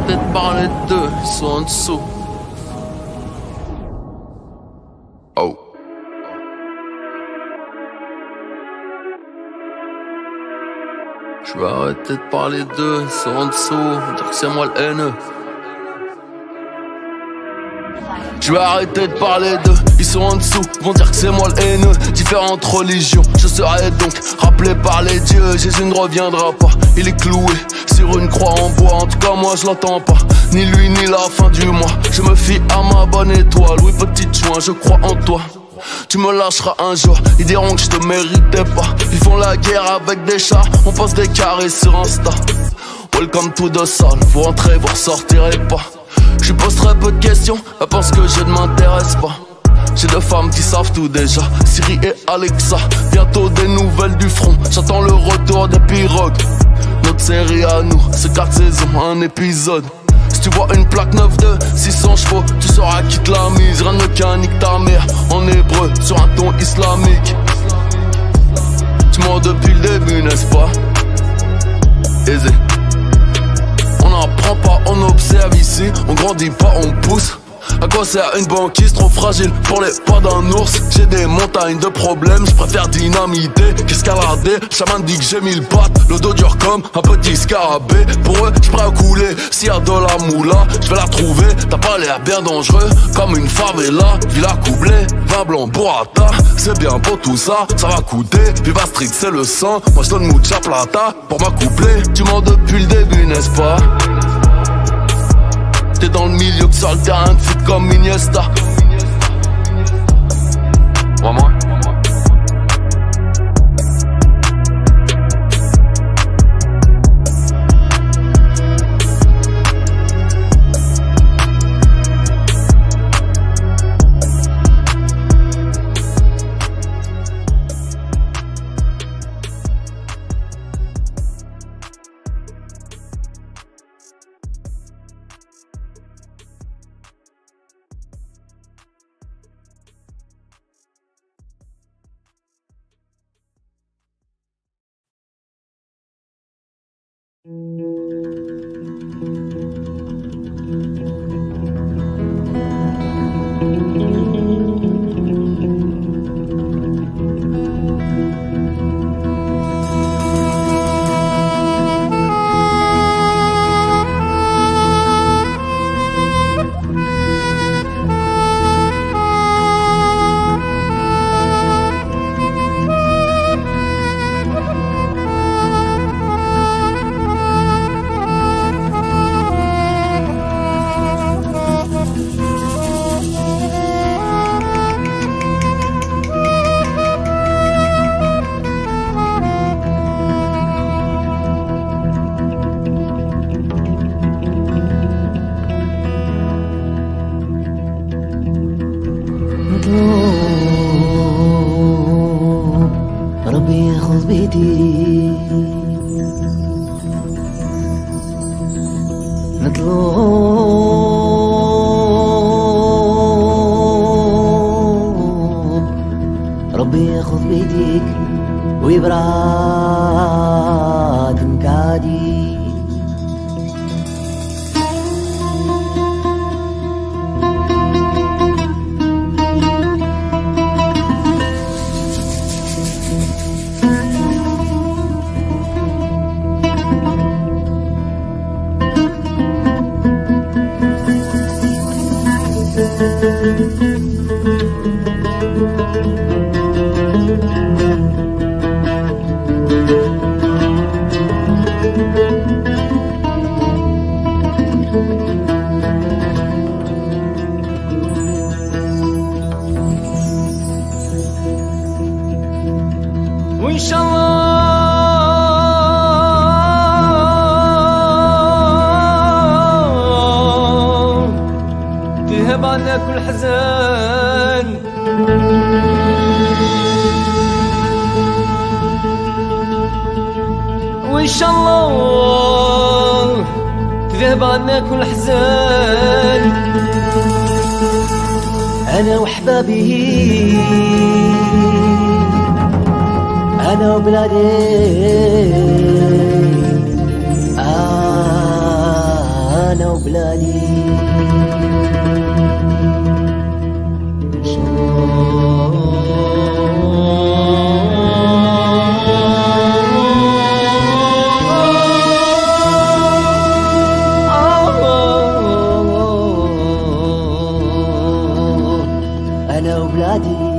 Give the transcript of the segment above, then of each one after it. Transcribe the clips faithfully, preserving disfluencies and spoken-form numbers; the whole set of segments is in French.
arrêter de parler d'eux, ils sont en dessous. Oh. Je vais arrêter de parler d'eux, ils sont en dessous, dire que c'est moi le haineux. Je vais arrêter de parler d'eux, ils sont en dessous, vont dire que c'est moi le haineux. Différentes religions, je serai donc rappelé par les dieux. Jésus ne reviendra pas, il est cloué sur une croix en bois. En tout cas moi je l'entends pas, ni lui ni la fin du mois. Je me fie à ma bonne étoile, oui petite joint, je crois en toi. Tu me lâcheras un jour, ils diront que je te méritais pas. Ils font la guerre avec des chars, on passe des carrés sur Insta. Welcome to the sun, vous rentrez, vous ressortirez pas. Je pose très peu de questions, elle pense que je ne m'intéresse pas. J'ai deux femmes qui savent tout déjà, Siri et Alexa. Bientôt des nouvelles du front, j'attends le retour des pirogues. Notre série à nous, c'est quatre saisons, un épisode. Si tu vois une plaque neuf de six cents chevaux, tu sauras qui te la mise. Rien de mécanique ta mère, en hébreu, sur un ton islamique. Tu mens depuis le début, n'est-ce pas? Aisé. On n'apprend pas, on observe ici. On grandit pas, on pousse. À quoi sert une banquise trop fragile pour les pas d'un ours? J'ai des montagnes de problèmes, je préfère dynamiter qu'escalader. Chaman dit que j'ai mille pattes, le dos dur comme un petit scarabée. Pour eux, je prêt à couler, s'il y a de la moula, je vais la trouver. T'as pas l'air bien dangereux, comme une favela. Villa coublée, vin blanc, burrata. C'est bien beau tout ça, ça va coûter. Viva Street, c'est le sang, moi je donne mucha plata pour m'accoupler. Tu mens depuis le début, n'est-ce pas? T'es dans le milieu que sur le terrain de foot comme Iniesta. Vraiment? أنا وبلادي إن شاء الله. أنا وبلادي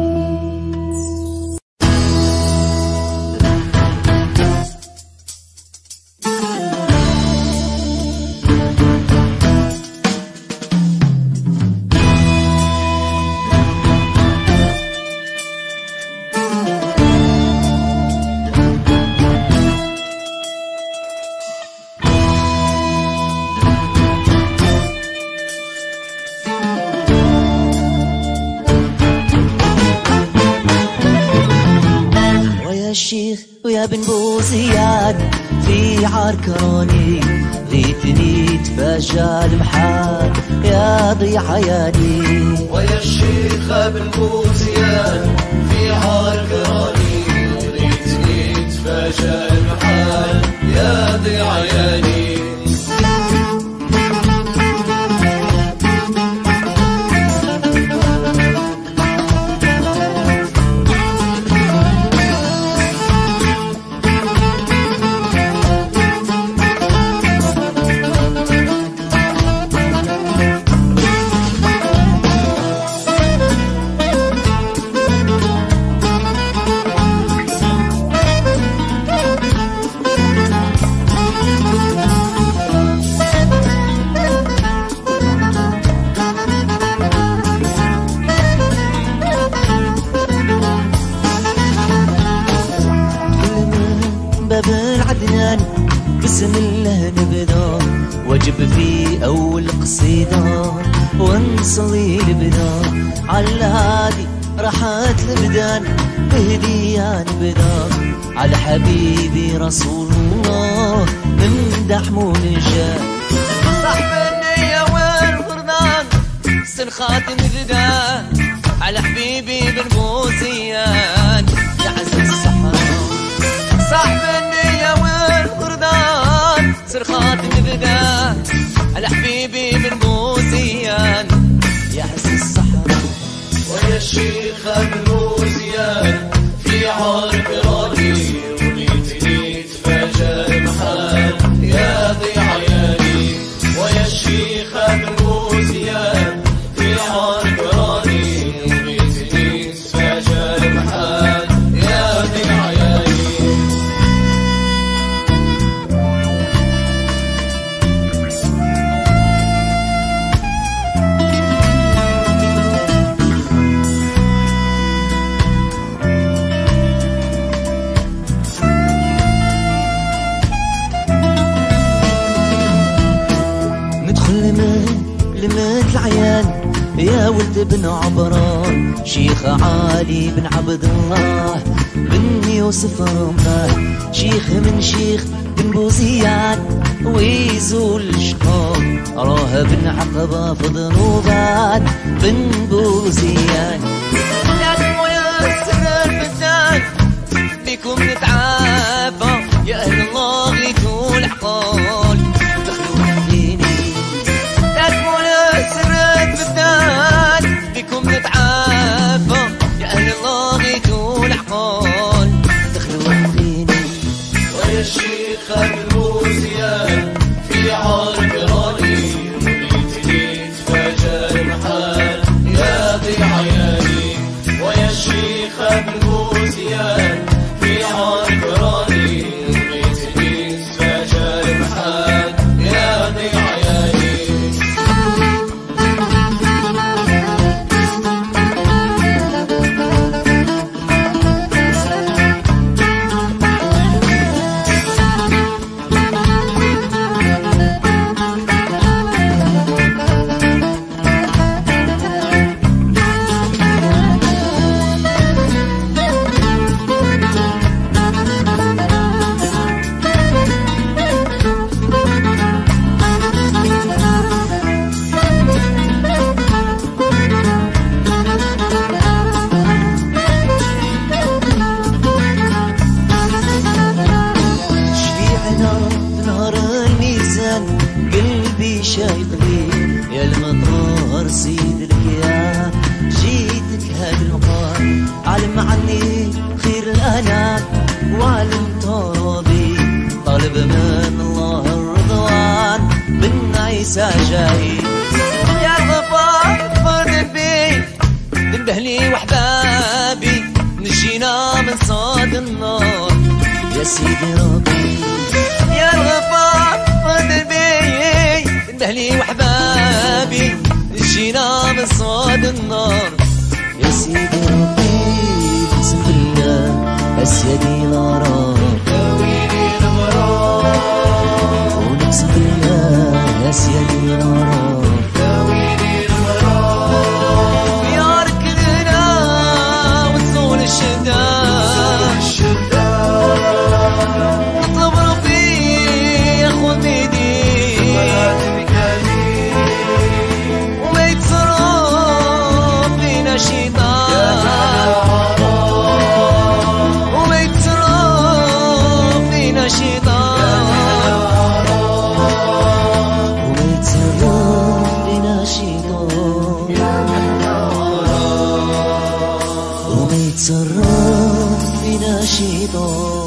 الشيخ ويا بن بوزياد في عركروني ضيتني تفاجأ المحال يا ضيع عيالي. ويا الشيخ بن بوزياد في عركروني ضيتني تفاجأ المحال يا ضيع عيالي. باب العدنان بسم الله نبدا واجب في اول قصيده ونصلي البدا على الهادي راحت البدان بهديه نبدا على حبيبي رسول الله نمدح وننشاد صاحب النيه والفرضان سن خاتم الردان على حبيبي بن بوزيان يا عز الصحراء صاحب النية والفردان سر خاتم بدا على حبيبي بن بوزيان يا عز الصحراء. ويا الشيخ بن بوزيان في عركروني وليتني تفاجأ المحال يا ضيع عيالي. ويا الشيخ بن بوزيان في عركروني وليتني تفاجأ المحال يا ضيع عيالي. لمت العيان يا ولد بن عبران شيخ علي بن عبد الله بن يوسف رماه شيخ من شيخ بن بوزيان ويزول الشقاق راه بن عقبة في ذنوبات بن بوزيان. يا دمو يا السر الفتان بكم نتعافى يا أهل الله غيتوا العقال دخلوا فيني. يا دمو يا السر الفتان بكم نتعافى يا أهل الله غيتوا العقال دخلوا فيني. ويا الشيخ بن بوزيان في عركروني وليتني تفاجأ المحال يا ضيع عيالي. وعلم ترابي طالب من الله الرضوان من عيسى جاي يا الغفار اغفر ذنبي ذنب اهلي واحبابي نجينا من صاد النار يا سيدي ربي يا الغفار اغفر ذنبي ذنب اهلي واحبابي نجينا من صاد النار يا سيدي ربي بسم الله أسيدي الغرام داويني الغرام ونقسم بالله أسيدي الغرام داويني الغرام يا ركننا وتزول الشدة نطلب ربي ياخذ بيدي وما يتصرف فينا شيطان وما يتصرف فينا شيطان وما يتصرف فينا شيطان وما يتصرف فينا شيطان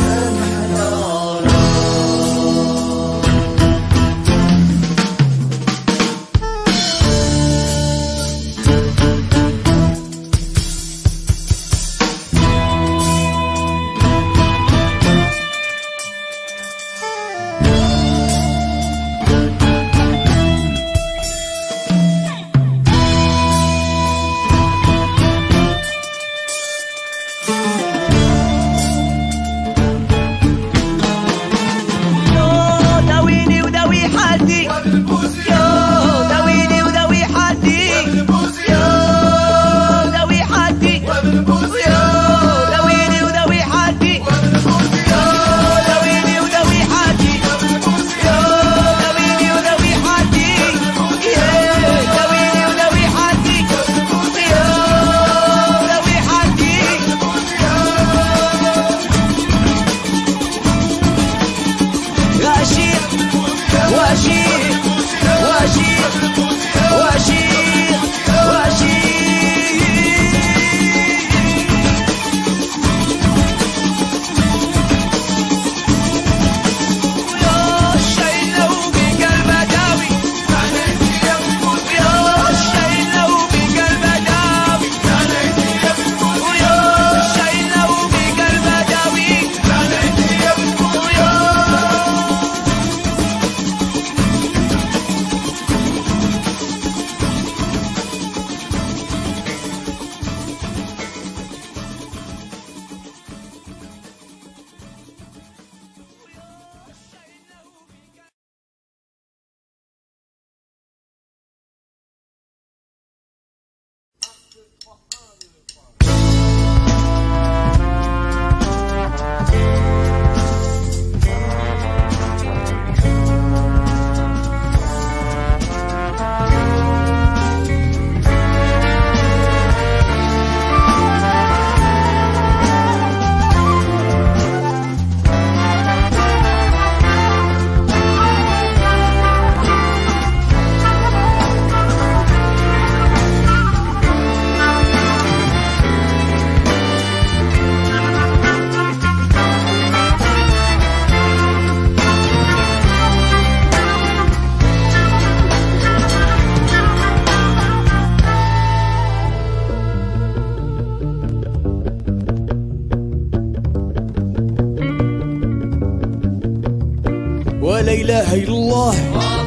ولا إله إلا الله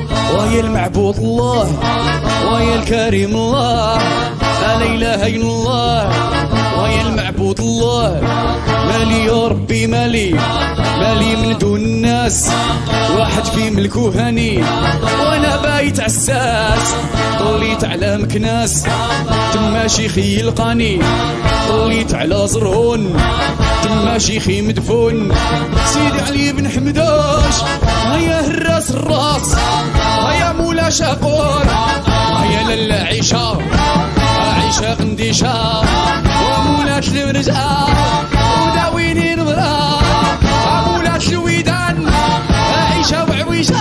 وهي المعبود الله وهي الكريم الله. لا إله إلا الله وهي المعبود الله. مالي يا ربي مالي مالي من دون الناس، واحد في ملكو هني وانا بايت عساس. طليت على مكناس تما شيخي يلقاني، طليت على زرهون تما شيخي مدفون. سيدي علي بن حمداش هيا هراس الراس، هيا مولا شاقور، هيا لالا عيشة عيشة قنديشة ومولات الورزقة وداويني نظرة مولات الويدان عيشة وعويشة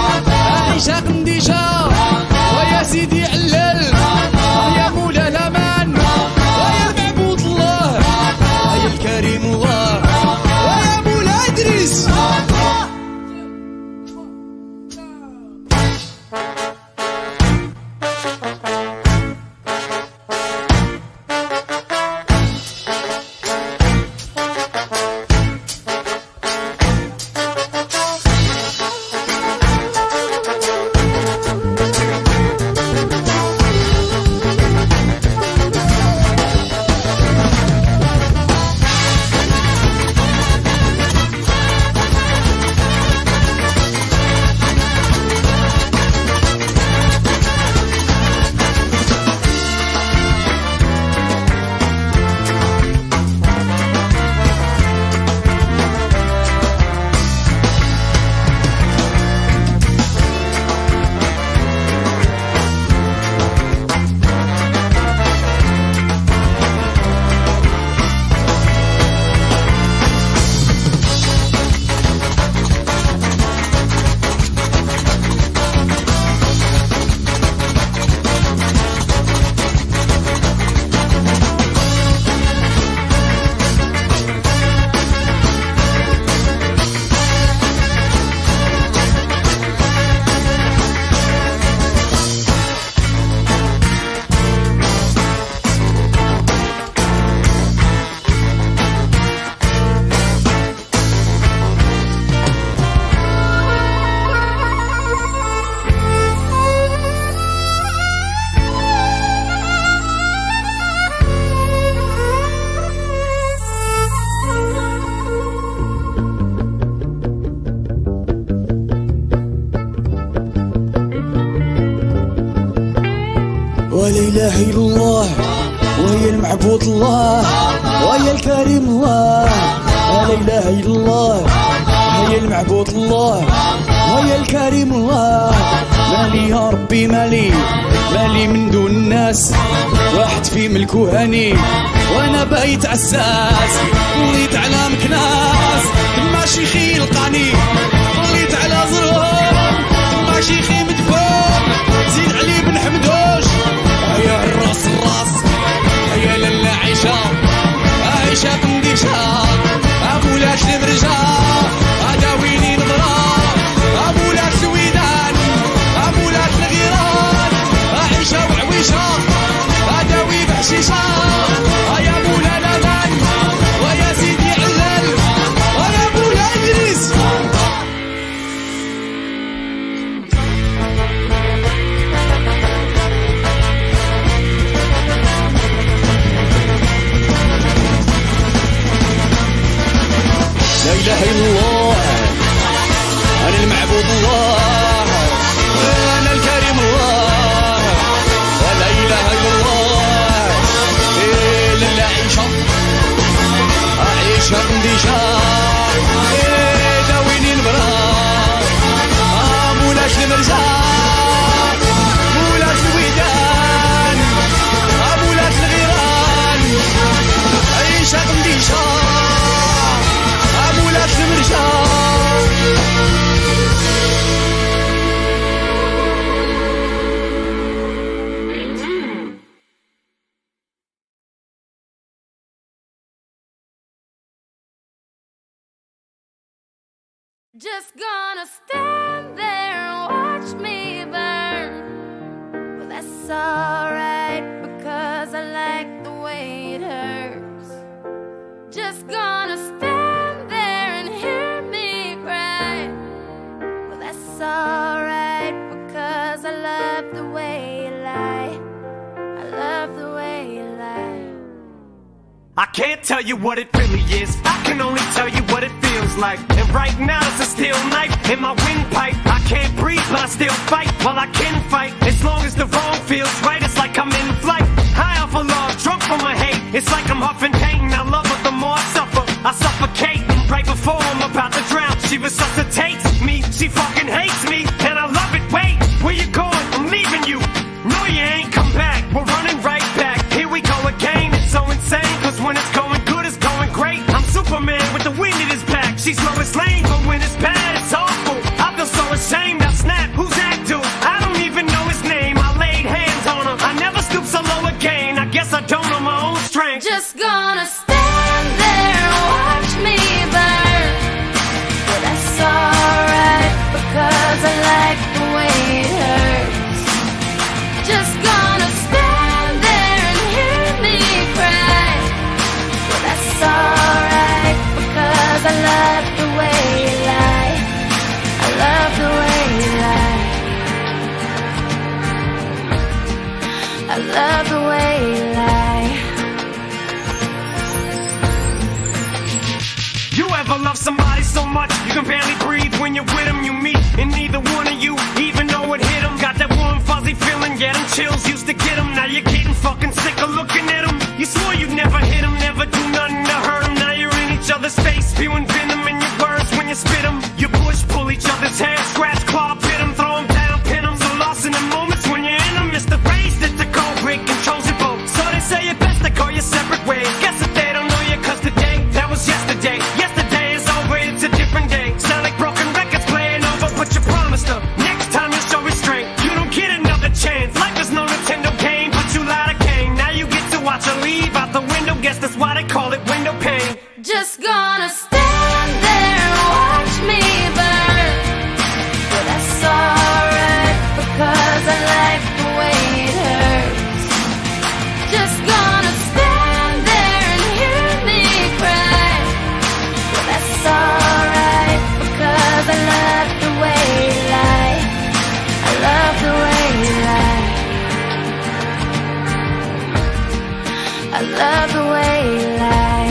عيشة قنديشة. ويا سيدي علل هيا مولا الامان، هيا المعبود الله، هيا الكريم الله، إله إلا الله وهي المعبود الله وهي الكريم الله. لا إله إلا الله هي المعبود الله وهي الكريم الله. مالي يا ربي مالي مالي من دون الناس، واحد في ملكو هني وانا بايت عساس. وليت على مكناس تما شيخي لقاني، وليت على زرهم تما شيخي مدفون. زيد علي بن حمدوش هيا الراس الراس هيا لالا عيشة عيشة بنديشة أبولاش المرجا أداويني نظرة أبولاش الويدان أبولاش الغيران عيشة وعويشة أداوي بحشيشة يا مولا لبن ويا سيدي علل ويا مولا إدريس. لا إله إلا الله أنا المعبود الله أنا الكريم الله. ولا إله إلا الله إلا لا عيشة عيشة بنديشة داويني المراه مولاش المرجان مولاش الويدان مولاش الغيران عيشة بنديشة مولاش المرجان. Just gonna stand there and watch me burn. Well, that's alright because I like the way it hurts. Just gonna stand there and hear me cry. Well, that's alright because I love the way you lie. I love the way you lie. I can't tell you what it really is, I can only tell you what it feels like. And right now it's a steel knife in my windpipe. I can't breathe but I still fight while I can fight. As long as the wrong feels right, it's like I'm in flight. High off of love, drunk from my hate. It's like I'm huffing pain, I love her the more I suffer. I suffocate right before I'm about to drown. She resuscitates me, she fucking hates me, and I love it. Wait, where you going? I'm leaving you. No, you ain't come back, we're running right back. Here we go again, it's so insane, cause when it's going good, it's going great. I'm Superman with the wind in his back. She's Lois Lane, but when it's bad, it's awful. I feel so ashamed, I snap, who's that dude? I don't even know his name, I laid hands on him. I never stoop so low again, I guess I don't know my own strength. Just gonna stand there and watch me burn. Well, that's alright because I like the way it hurts. Just gonna stand there and hear me cry. Well, that's alright because I love the way you lie. I love the way you lie. I love the way you lie. You ever love somebody so much you can barely breathe when you're with them? You meet and neither one of you even know it hit them. Got that warm fuzzy feeling, yeah, them chills used to get them. Now you're getting fucking sick of looking at them. You swore you'd never hit them, never do nothing to hurt them. Now you're in each other's face, spewing venom in your words when you spit them. You push, pull each other's hair, scratch, claw, pit them, throw them down, pin them. So lost in the moments when you're in them. It's the race that the cold break controls your boat. So they say it best to go your separate ways. Guess that they don't know you cause today, that was yesterday. Yesterday is over, it's a different day. Sound like broken records playing over, but you promised her next time you'll show restraint. You don't get another chance. Life is no Nintendo game, but you lied again. Now you get to watch her leave out the window. Guess that's why they call it window pane. Just gonna stand there and watch me burn. Well, that's alright because I like the way it hurts. Just gonna stand there and hear me cry. Well, that's alright because I love the way you lie. I love the way you lie. I love the way you lie.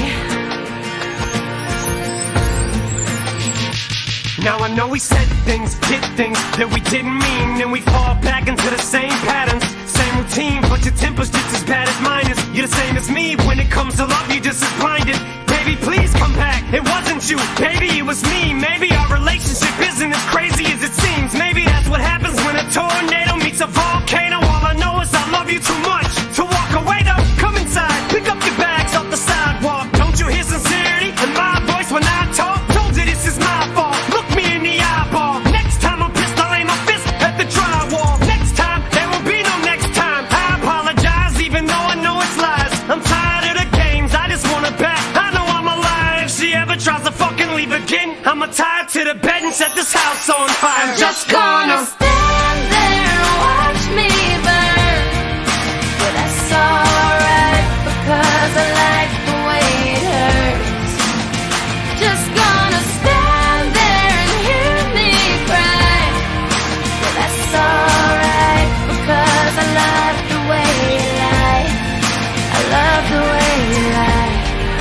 Now I know we said things, did things that we didn't mean, and we fall back into the same patterns, same routine. team, but your temper's just as bad as mine is. You're the same as me, when it comes to love, you're just as blinded. Baby, please come back, it wasn't you, baby, it was me. Maybe our relationship isn't as crazy as it seems. Maybe that's what happens when a tornado meets a volcano. All I know is I love you too much to walk away though. Come inside, pick up your bags off the sidewalk. Don't you hear sincerity in my voice when I talk? Told you this is my fault, look me in the eyeball. Next time I'm pissed, I'll aim my fist at the drywall. Next time, there will be no next time. I apologize even though I know it's lies. I'm tired of the games, I just want her back. I know I'm alive, if she ever tries to fucking leave again, I'ma tie her to the bed and set this house on fire. I'm just gonna stand there and watch me burn. But that's alright, because I like the way it hurts. Just gonna stand there and hear me cry. But that's alright, because I love the way you lie. I love the way you lie.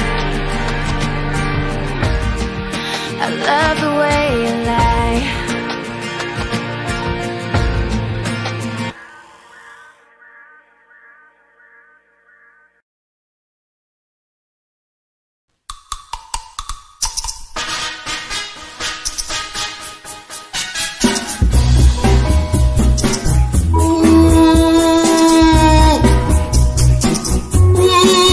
I love the way you lie.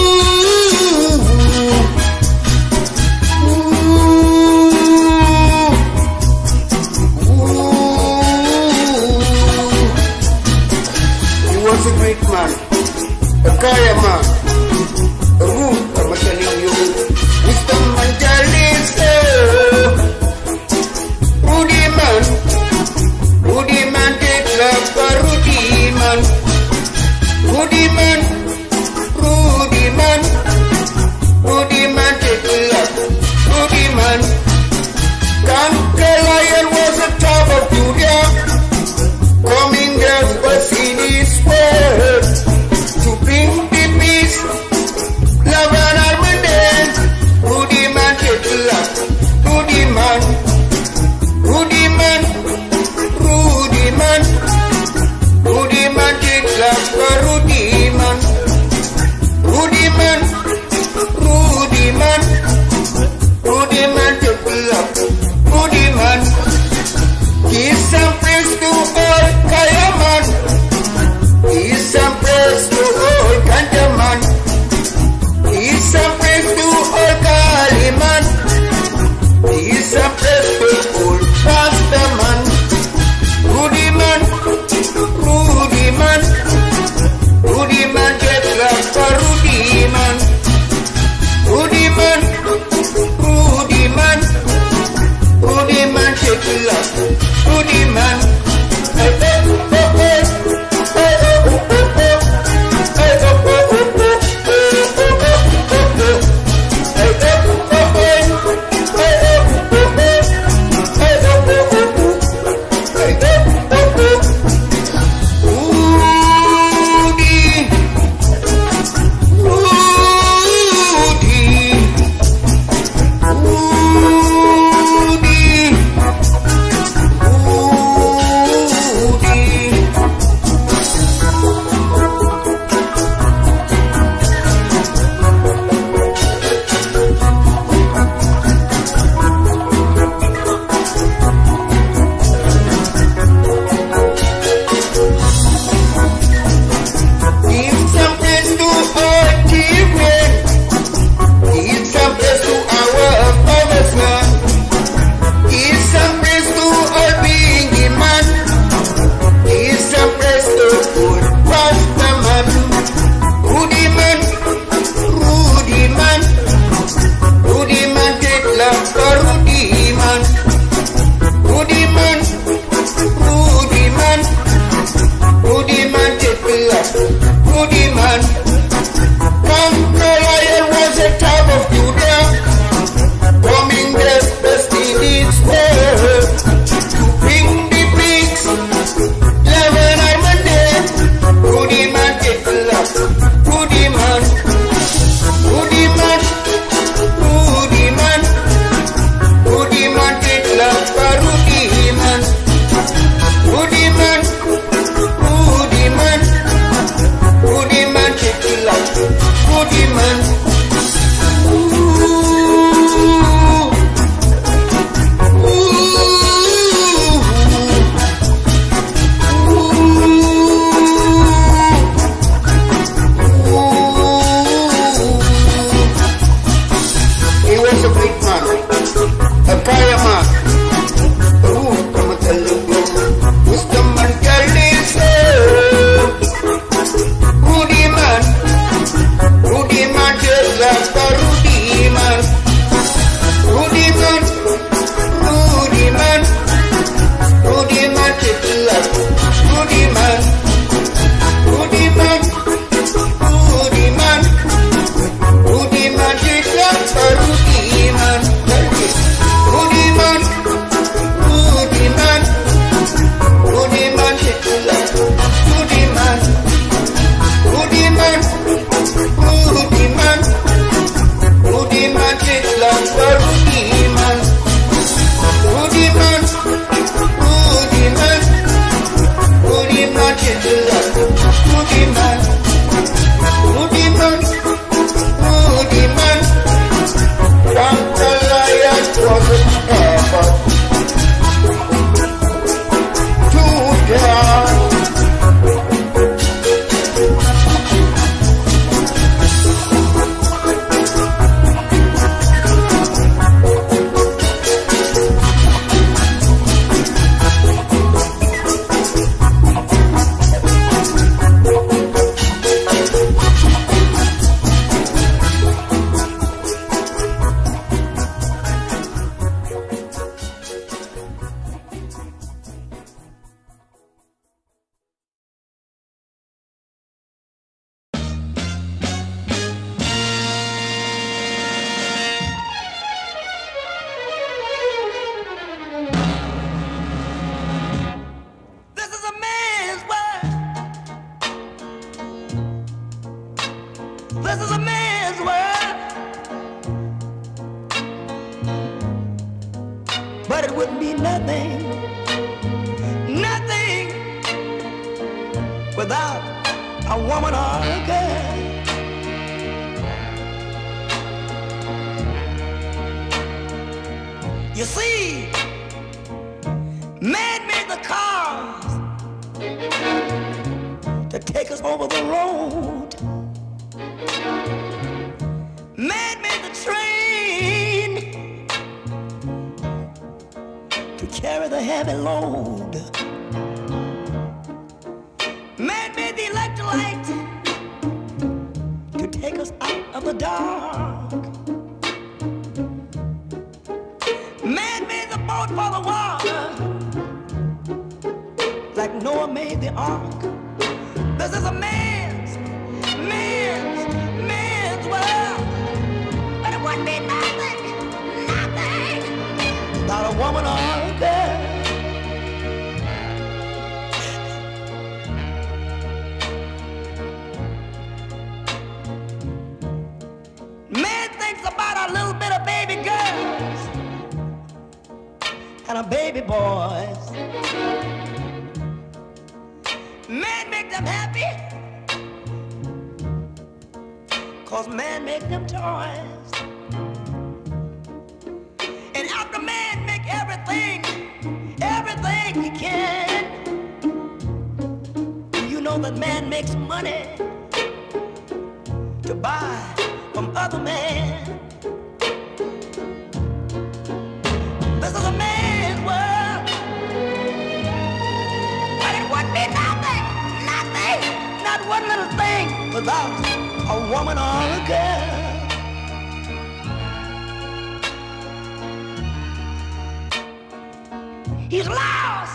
Ooh. but it wouldn't be nothing, nothing without a woman or a girl. You see, man made the cars to take us over the road. Man made the train to carry the heavy load. Man made the electric light to take us out of the dark. Man made the boat for the water, like Noah made the ark. This is a man's, man's, man's world. But it wouldn't be nothing, nothing without a woman or a girl. Man thinks about a little bit of baby girls and a baby boys. Man make them happy, cause man make them toys. And after man make everything, everything he can, you know that man makes money to buy from other men. This is a man's world, but it would be nothing, nothing, not one little thing without a woman or a girl. He's lost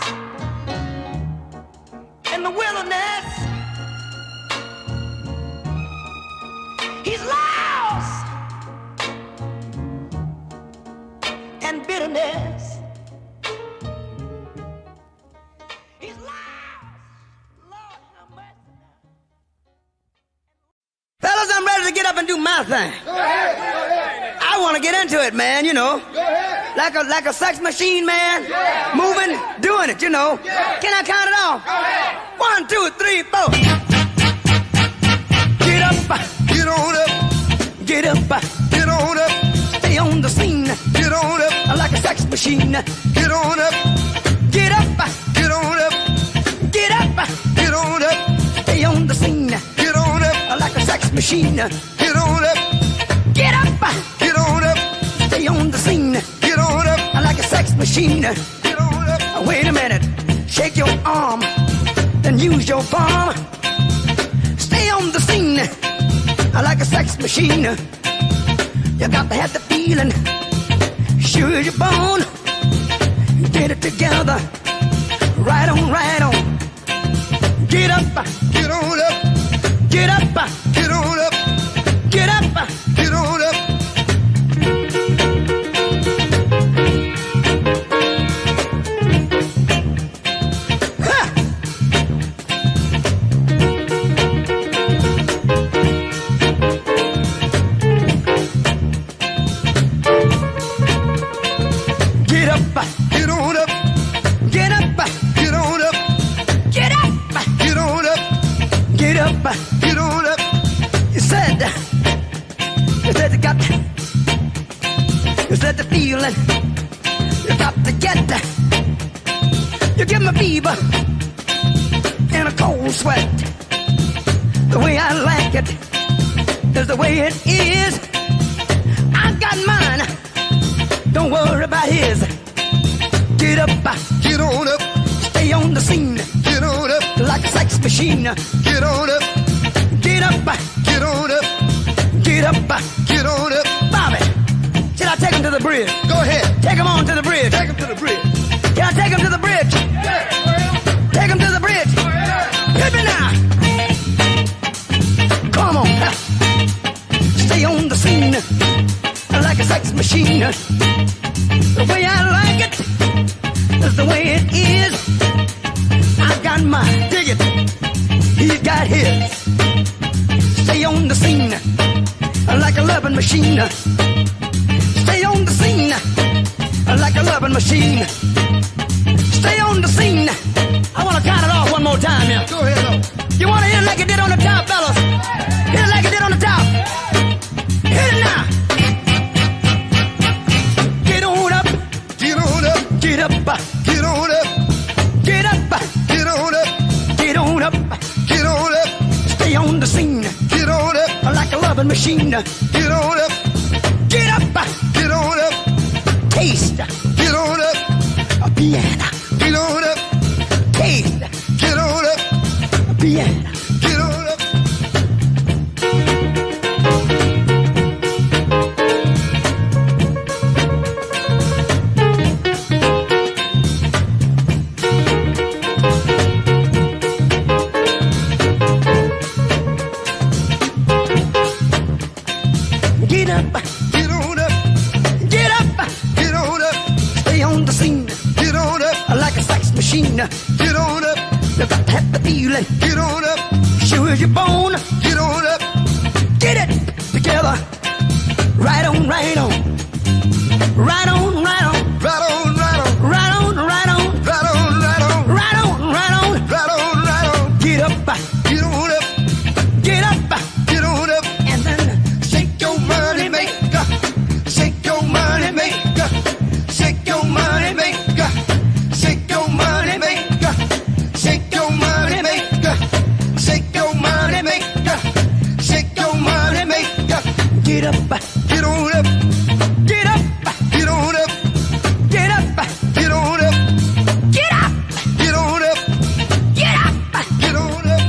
in the wilderness. He's lost in bitterness. He's lost. Lord have mercy. Fellas, I'm ready to get up and do my thing. Go ahead, go ahead. I want to get into it, man, you know. Go ahead. Like a like a sex machine, man. Yeah. Moving, doing it, you know. Yeah. Can I count it off? Go ahead. One, two, three, four. Get up, Get on up, get up, get on up, stay on the scene get on up, like a sex machine. get on up, Get up, get on up, get up, get on up, stay on the scene get on up, like a sex machine. get on up, Get up, get on up, stay on the scene get on up, like a sex machine. get on up. Wait a minute, shake your arm, then use your palm. Stay on the scene like a sex machine. You got to have the feeling, sure you're born. Get it together, right on, right on. Get up, Get on up, get up, get on up, get up. get on up. Ha! Get up, Get on up, get up, get on up, get up, get on up, get up. get on up. You said, you said you got, you said the feeling, you got to get, you give me fever and a cold sweat. The way I like it is the way it is. I got mine, don't worry about his. Get up, Get on up, stay on the scene get on up, like a sex machine. get on up, Get up, get on up, get up. get on up. Bobby, should I take him to the bridge? Go ahead, Take him on to the bridge. take him to the bridge. Can I take him to the bridge? Take him to the bridge. Hit me now. Come on. Stay on the scene like a sex machine. The way I like it is the way it is. I got mine. Dig it. He's got his. Stay on the scene like a loving machine. Stay on the scene like a loving loving machine. Stay on the scene. I wanna count it off one more time now. Go ahead, though. You wanna hit it like it did on the top, fellas? Hit it like it did on the top. Hit it now. Get on up. Get on up. Get up. Get on up. Get up. Get on up. Get on up. Get on up. Stay on the scene. Get on up. Like a loving machine. Get on up. Get up. Get on up. Taste. Get on up. A piano. Get on up. Taste. Get on up. A piano. Get on up. Get up. Get on up. Get up. Get on up. Stay on the scene. Get on up. Like a sex machine. Get on up. You got to have the feeling. Get on up. Sure as you're born. Get on up. Get it together. Right on, right on. Right on, right on. Right on, right on. Right on, right on. Right on, right on. Right on, right on. Right on, right on. Get up. Get on up. Get up. Get on up. And then Shake your money maker. Shake your money maker. Shake your money maker. Shake your money maker. Shake your money maker. Shake your money maker. Shake your money maker. get up. Get on up. Get up. Get on up. Get up. Get on up. Get up. Get on up. Get up. Get on up.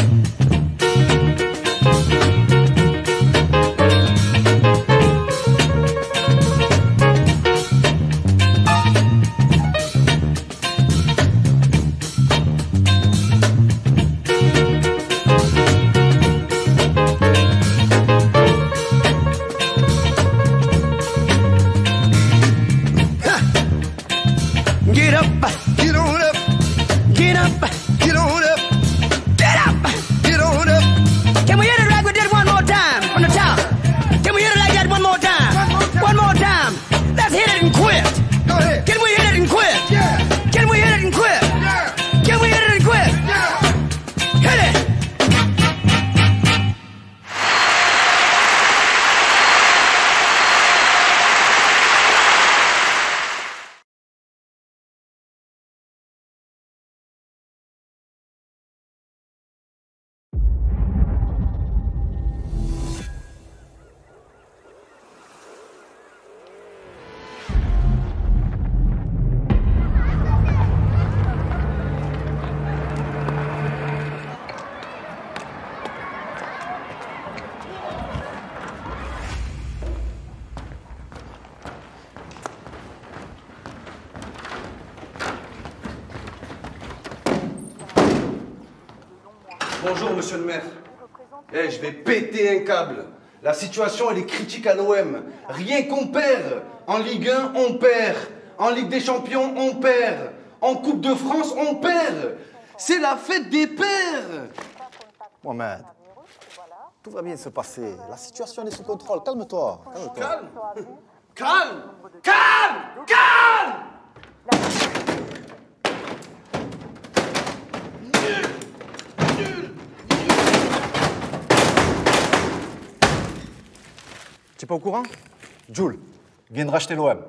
Get up. Get on up. Get up. Get on up. Get up. Get on up. Can we hit it like we did one more time from the top? Can we hit it like that one more time? One more time. Let's hit it and quit. Go ahead. Can we hit it and quit? Yeah. Can we hit it and quit? Yeah. Can we hit it and quit? Yeah. Hit it. Bonjour, monsieur le maire. Eh, je vais péter un câble. La situation, elle est critique à l'O M. Rien qu'on perd. En Ligue un, on perd. En Ligue des Champions, on perd. En Coupe de France, on perd. C'est la fête des pères. Mohamed, tout va bien se passer. La situation est sous contrôle. Calme-toi. Calme-toi. Calme. Calme. Calme. Calme. Tu es pas au courant? Jules vient de racheter l'O M.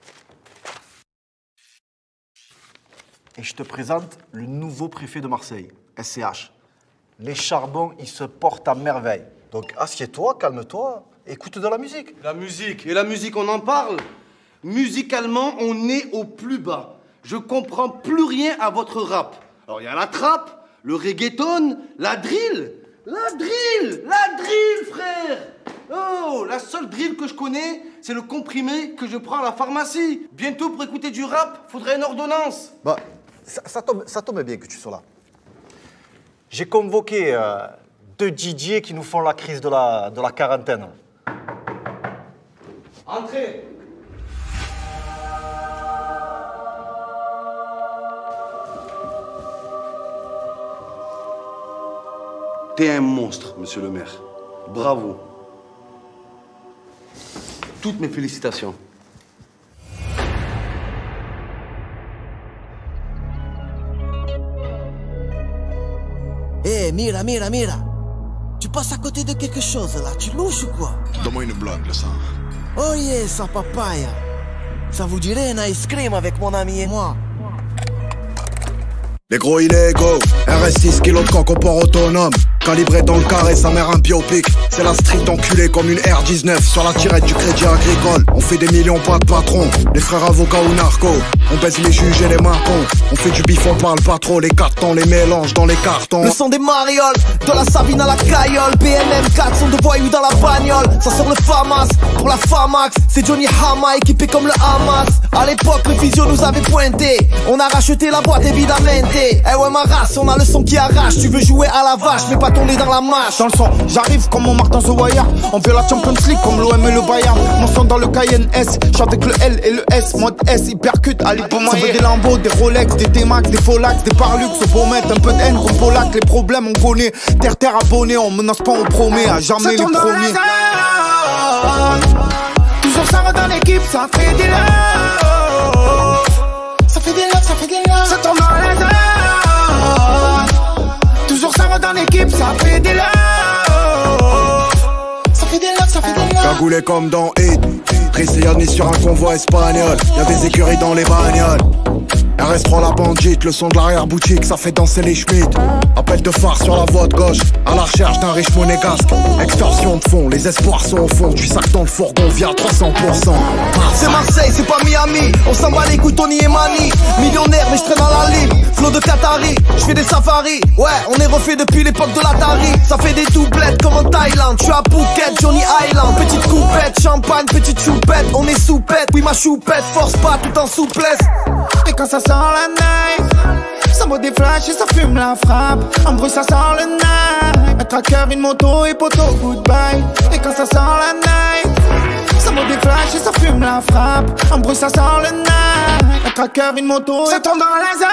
Et je te présente le nouveau préfet de Marseille, S C H. Les charbons, ils se portent à merveille. Donc assieds-toi, calme-toi, écoute de la musique. La musique. Et la musique, on en parle. Musicalement, on est au plus bas. Je comprends plus rien à votre rap. Alors, il y a la trappe, le reggaeton, la drill. La drill. La drill, frère. Oh, la seule drill que je connais, c'est le comprimé que je prends à la pharmacie. Bientôt, pour écouter du rap, faudrait une ordonnance. Bah, ça, ça, tombe, ça tombe bien que tu sois là. J'ai convoqué euh, deux D J qui nous font la crise de la, de la quarantaine. Entrez. T'es un monstre, monsieur le maire. Bravo. Toutes mes félicitations. Eh, hey, mira, mira, mira. Tu passes à côté de quelque chose là, tu louches ou quoi? Donne-moi une blague, là, ça. Oh yeah, sa papaya. Ça vous dirait un ice cream avec mon ami et moi? Les gros illégaux, R S six kilos de coq au port autonome. Calibré dans le carré, sa mère un biopic. C'est la street enculée comme une R dix-neuf sur la tirette du crédit agricole. On fait des millions, pas de patron. Les frères avocats ou narcos. On baise les juges et les marcons. On fait du bif, on parle pas trop. Les cartons, les mélanges dans les cartons. Le son des marioles, de la Sabine à la Caillole. B M M quatre sont de voyous dans la bagnole. Ça sort le FAMAS, pour la FAMAX. C'est Johnny Hama équipé comme le Hamas. À l'époque, le physio nous avait pointé. On a racheté la boîte évidemment. Eh ouais ma race, on a le son qui arrache. Tu veux jouer à la vache, mais pas tourner dans la mâche. Dans le son, j'arrive comme on marque dans The Wire. On veut la Champions League comme l'O M et le Bayern. Mon son dans le Cayenne S, j'suis avec le L et le S. Mode S, hypercute, allez pour moi. Ça veut des Lambo, des Rolex, des D-Max, des Folax, des Parlux. Faut mettre un peu de haine comme Polac. Les problèmes on connaît, terre terre abonné. On menace pas, on promet à jamais les premiers. Toujours ça va dans l'équipe, ça fait des love. Ça fait des love, ça fait des love. Ça tombe dans la zone. Toujours ça va dans l'équipe, ça fait des love. Ça fait des love, ça fait des love. Cagoulé comme dans Hit. Tristiani sur un convoi espagnol. Y'a des écuries dans les bagnoles. R S trois la bandite, le son de l'arrière-boutique, ça fait danser les Schmitt. Appel de phare sur la voie de gauche, à la recherche d'un riche monégasque. Extorsion de fond, les espoirs sont au fond. Du sac dans le fourgon via trois cents pour cent. C'est Marseille, c'est pas Miami. On s'en bat les couilles, Tony et Mani. Millionnaire, mais je traîne dans la ligne. Flow de Qatari, je fais des safaris. Ouais, on est refait depuis l'époque de l'Atari. Ça fait des doublettes comme en Thaïlande. Je suis à Phuket, Johnny Island. Petite coupette, champagne, petite choupette. On est soupette, oui ma choupette. Force pas tout en souplesse. Et quand ça sent la night, ça boit des flashs et ça fume la frappe. En bruit ça sent le night. Un tracker, une moto et poteau, goodbye. Et quand ça sent la night, ça boit des flashs et ça fume la frappe. En bruit ça sent le night. Un tracker, une moto, ça tombe dans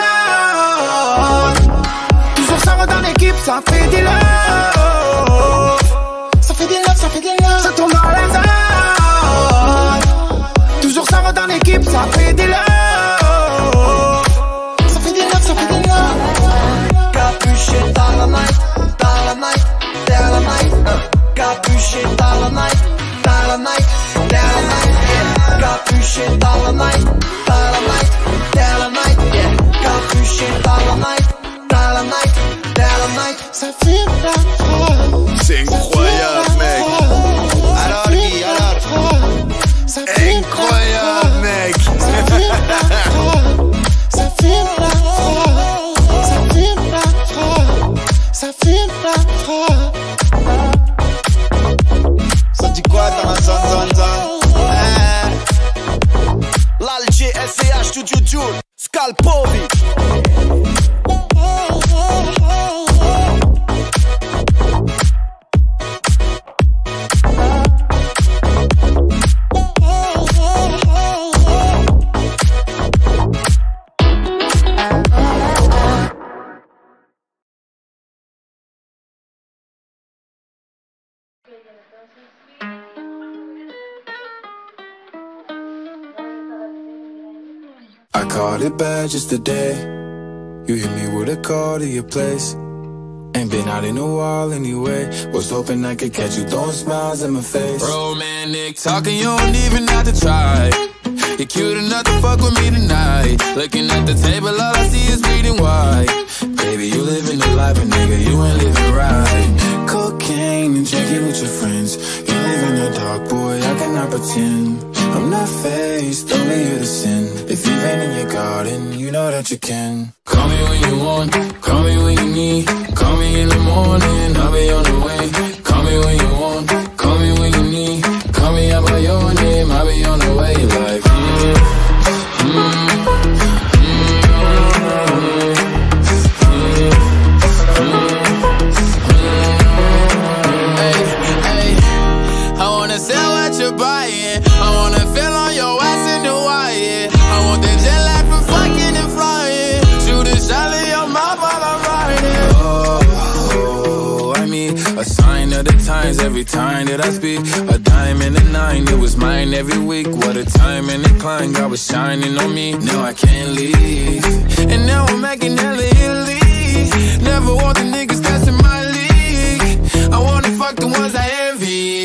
la zone. Toujours ça va dans l'équipe, ça fait des love. Ça fait des love, ça fait des love. Ça tombe dans la zone. Toujours ça va dans l'équipe, ça fait des love. Capuché dans la night, dans la night, dans la night, uh. Capuché dans la night, dans la night, dans la night, yeah. Capuché dans la night, dans la night, dans la night, yeah. Capuché dans la night, dans la night, dans la night. Ça fume la frappe. C'est incroyable, mec. Alors, Guy, alors. Ça fume incroyable, mec. Ça fume la frappe. Ça fume la frappe. Ça fume la frappe. Ça dit quoi dans la zone, zone, zone? L'Alger, S C H, tout du tout. Scalpovi. I caught it bad just today. You hit me with a call to your place. Ain't been out in a while anyway. Was hoping I could catch you throwing smiles in my face. Romantic talking, you don't even have to try. You're cute enough to fuck with me tonight. Looking at the table, all I see is bleeding white. Baby, you living the life, but nigga, you ain't living right. Cocaine and drinking with your friends. You live in the dark, boy, I cannot pretend. I'm not faced, only you to sin. If you've been in your garden, you know that you can. Call me when you want, call me when you need. Call me in the morning, I'll be on the way. Call me when you want, call me when you need. Call me out by your name, I'll be on the way. Like, mm, mm, sell what you're buying. I wanna feel on your ass in Hawaii. I want that jet lag from fucking and flying. Shoot a shot in your mouth while I'm riding. oh, I mean, a sign of the times every time that I speak. A dime and a nine, it was mine every week. What a time and a climb, God was shining on me. Now I can't leave, and now I'm making hella Italy. Never want the niggas that's in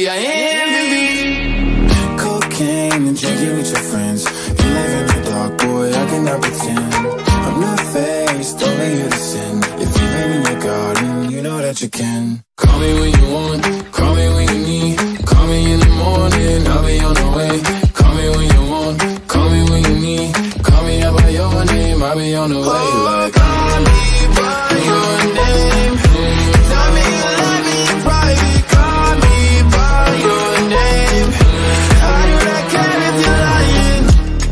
baby, I envy. Cocaine and drinking with your friends. You live in the dark, boy, I cannot pretend. I'm not faced, only here to sin. If you've been in your garden, you know that you can. Call me when you want, call me when you need. Call me in the morning, I'll be on the way. Call me when you want, call me when you need. Call me out by your name, I'll be on the way. Like, call me by your name. Tell me you love me in private. Call me by your name. How do I care if you're lying?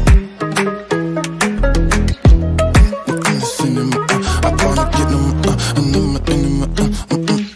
In the cinema, I wanna get them, uh, in the, in the, uh, in the,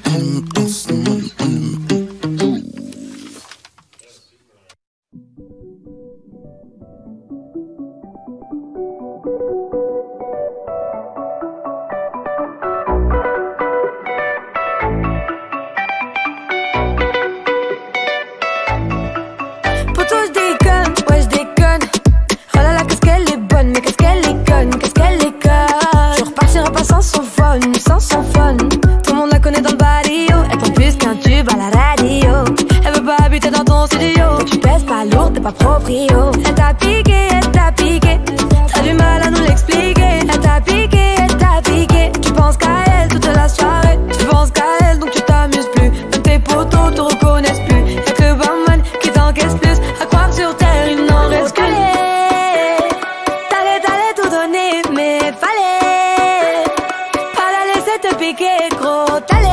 pas proprio. Elle t'a piqué, elle t'a piqué. T'as du mal à nous l'expliquer. Elle t'a piqué, elle t'a piqué. Tu penses qu'à elle toute la soirée. Tu penses qu'à elle donc tu t'amuses plus. Même tes potos te reconnaissent plus. Y'a que Bamman qui t'encaisse plus. À croire sur terre il n'en reste qu'une. T'allais, t'allais tout donner mais fallait pas la laisser te piquer gros. T'allais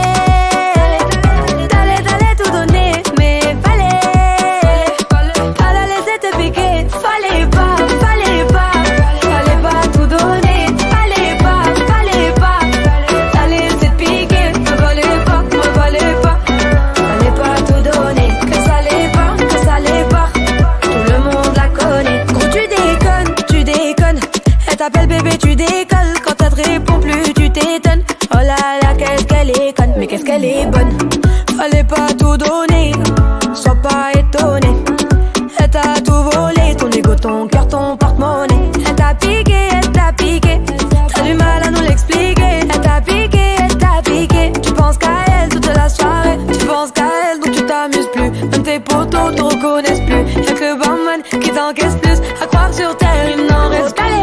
t'appelle bébé, tu décolles. Quand elle te répond plus, tu t'étonnes. Oh là là, qu'est-ce qu'elle est conne. Mais qu'est-ce qu'elle est bonne. Fallait pas tout donner, sois pas étonné. Elle t'a tout volé, ton ego, ton cœur, ton porte-monnaie. Elle t'a piqué, elle t'a piqué. T'as du mal à nous l'expliquer. Elle t'a piqué, elle t'a piqué. Tu penses qu'à elle toute la soirée. Tu penses qu'à elle donc tu t'amuses plus. Même tes potos te reconnaissent plus. Y'a que Bamman qui t'encaisse plus. À croire sur terre il n'en reste qu'à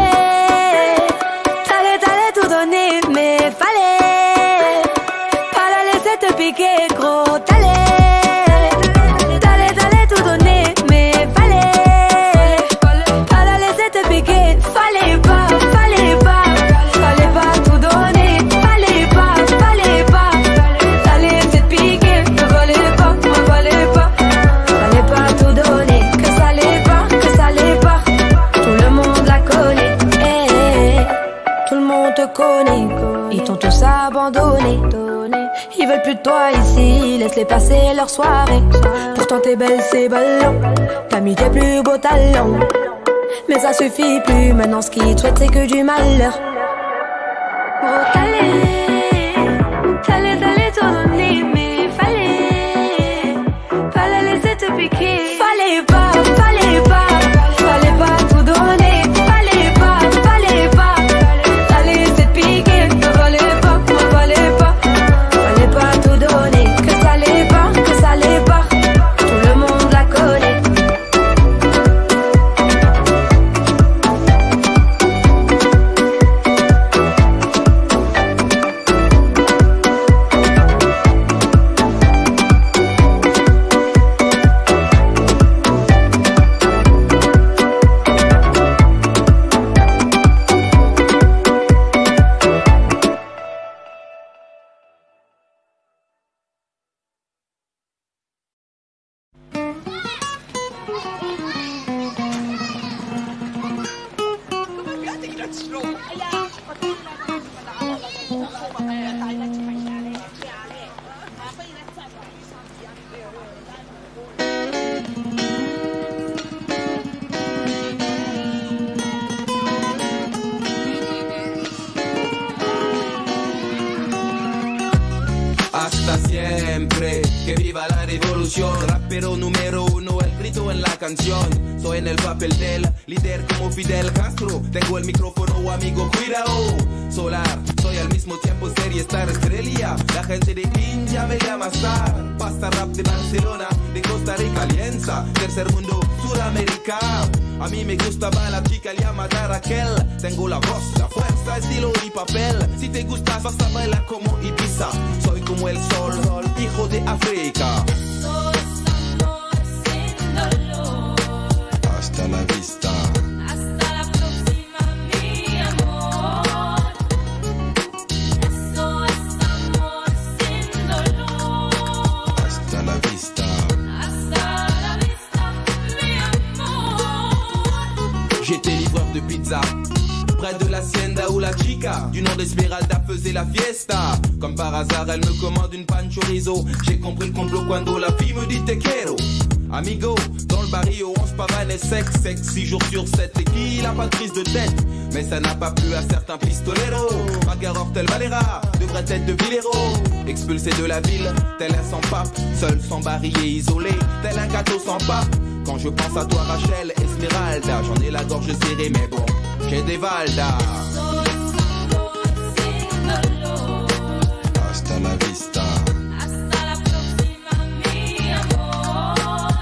mais fallait pas la laisser te piquer gros. T'allais, t'allais, t'allais tout donner mais fallait pas la laisser te piquer. Fallait pas, fallait pas, fallait pas tout donner. Fallait pas, fallait pas, la laisser te piquer. Me fallait pas, me fallait pas, fallait pas tout donner. Que ça l'est pas, que ça l'est pas, tout le monde la connaît. Hey, tout le monde te connaît. Ils t'ont tous abandonné. Ils veulent plus de toi ici. Laisse-les passer leur soirée. Pourtant t'es belle, c'est ballon. T'as mis tes plus beaux talents. Mais ça suffit plus. Maintenant ce qu'ils te souhaitent c'est que du malheur. Oh t'allais, t'allais, t'allais tout donner. Mais fallait pas la laisser te piquer. Fallait pas, fallait pas, fallait pas tout donner. Fallait pas, fallait pas, la laisser te piquer. Hasta siempre, que viva la revolución. Rapero número uno, el grito en la canción. Soy en el papel del líder como Fidel Castro. Tengo el micrófono, amigo, cuidado. Solar, soy al mismo tiempo serie star estrella. La gente de India me llama star. Pasta rap de Barcelona, de Costa Rica, Alianza. Tercer mundo, Sudamérica. A mí me gustaba la chica llamada Raquel. Tengo la voz, la fuerza, estilo y papel. Si te gustas vas a bailar como Ibiza. Soy como el sol, hijo de África. Hasta la vista. Hasta la próxima, mi amor. Eso es amor sin dolor. Hasta la vista. Hasta la vista, mi amor. J'étais livreur de pizza près de l'hacienda où la chica du nom d'Esmeralda faisait la fiesta. Comme par hasard, elle me commande une pan chorizo. J'ai compris le complot quand la fille me dit te quiero. Amigo, dans le barrio, on se pavane et sexe, sexe, six jours sur sept. Et qui n'a pas de prise de tête? Mais ça n'a pas plu à certains pistoleros. Magaror tel Valera devrait être de Villero. Expulsé de la ville, tel un sans-pape. Seul, sans barillet, isolé, tel un gâteau sans pape. Quand je pense à toi, Rachel, Esmeralda, j'en ai la gorge serrée, mais bon, j'ai des Valda. Hasta la vista. Hasta la próxima, mi amor.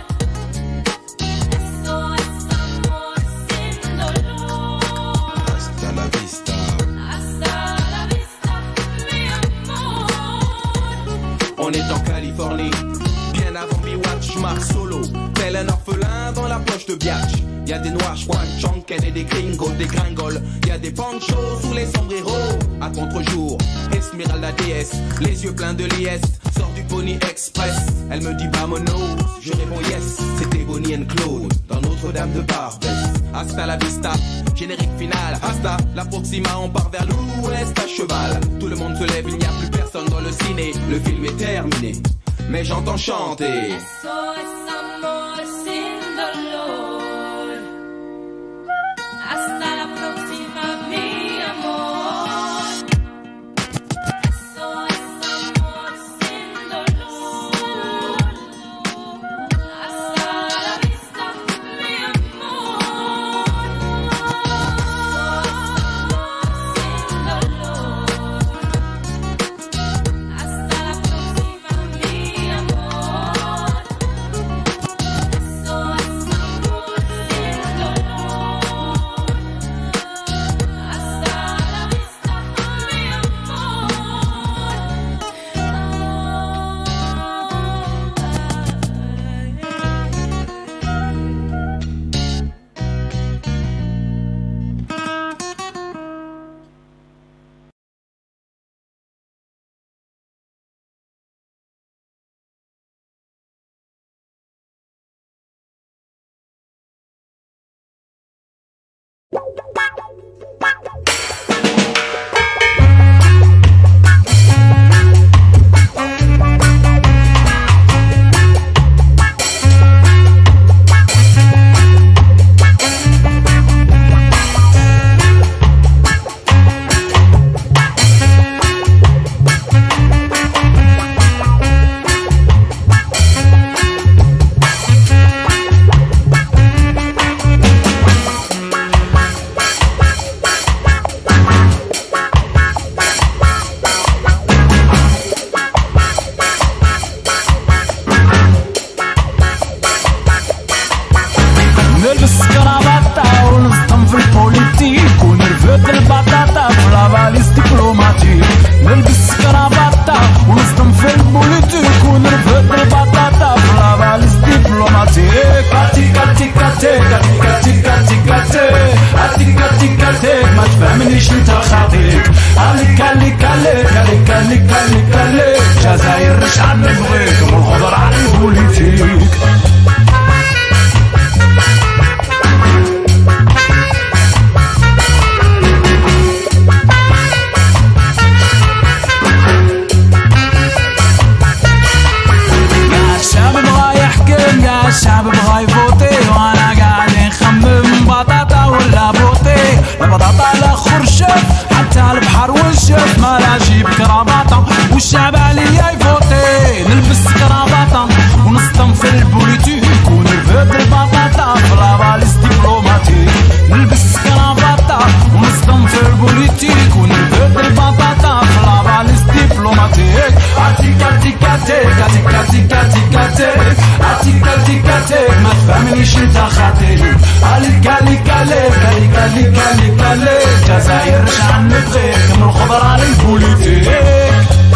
Eso es amor sin dolor. Hasta la vista. Hasta la vista, mi amor. On est en Californie, bien avant Biwatch, Marc Solo, tel un orphelin dans la poche de Biatch. Y'a des noirs, Chanken et des gringos, des gringoles. Y'a des panchos sous les sombreros. À contre-jour, Esmeralda déesse, les yeux pleins de liesse, sort du Pony Express. Elle me dit vamonos, je réponds yes. C'était Bonnie and Claude dans Notre-Dame de Barbès. Hasta la vista, générique final. Hasta la proxima, on part vers l'ouest à cheval. Tout le monde se lève, il n'y a plus personne dans le ciné. Le film est terminé, mais j'entends chanter. Eso es amor sin dolor. Hasta la próxima, mi amor. Eso es amor sin dolor. Hasta la vista, mi amor. Sin dolor. Hasta la próxima, mi amor. Eso es amor sin dolor. Hasta la vista, mi نلبس كرافطة ونصطم في البوليتيك ونرفد البطاطا في لافاليز دبلوماتيك. نلبس كرافطة ونصطم في البوليتيك ونرفد البطاطا في لافاليز دبلوماتيك. كاتي كاتي كاتي كاتي كاتي كاتي كاتي كاتي كاتي كاتي ما تفهمنيش انت خاطيك. عليك عليك عليك عليك عليك عليك عليك جزاير شعب نبغيك والخضر على البوليتيك. الشعب بغا يفوتي وانا قاعد نخمم بطاطا ولا بوطي. لا بطاطا لا خرشف حتى البحر والشف ما لا جيب كرافطة والشعب عليا يفوتي. نلبس كرافطة ونصطم في البوليتيك ونرفد البطاطا خاطري عليك عليك عليك عليك عليك عليك عليك جزائر رجع نبغيك من الخضرة للبوليتيك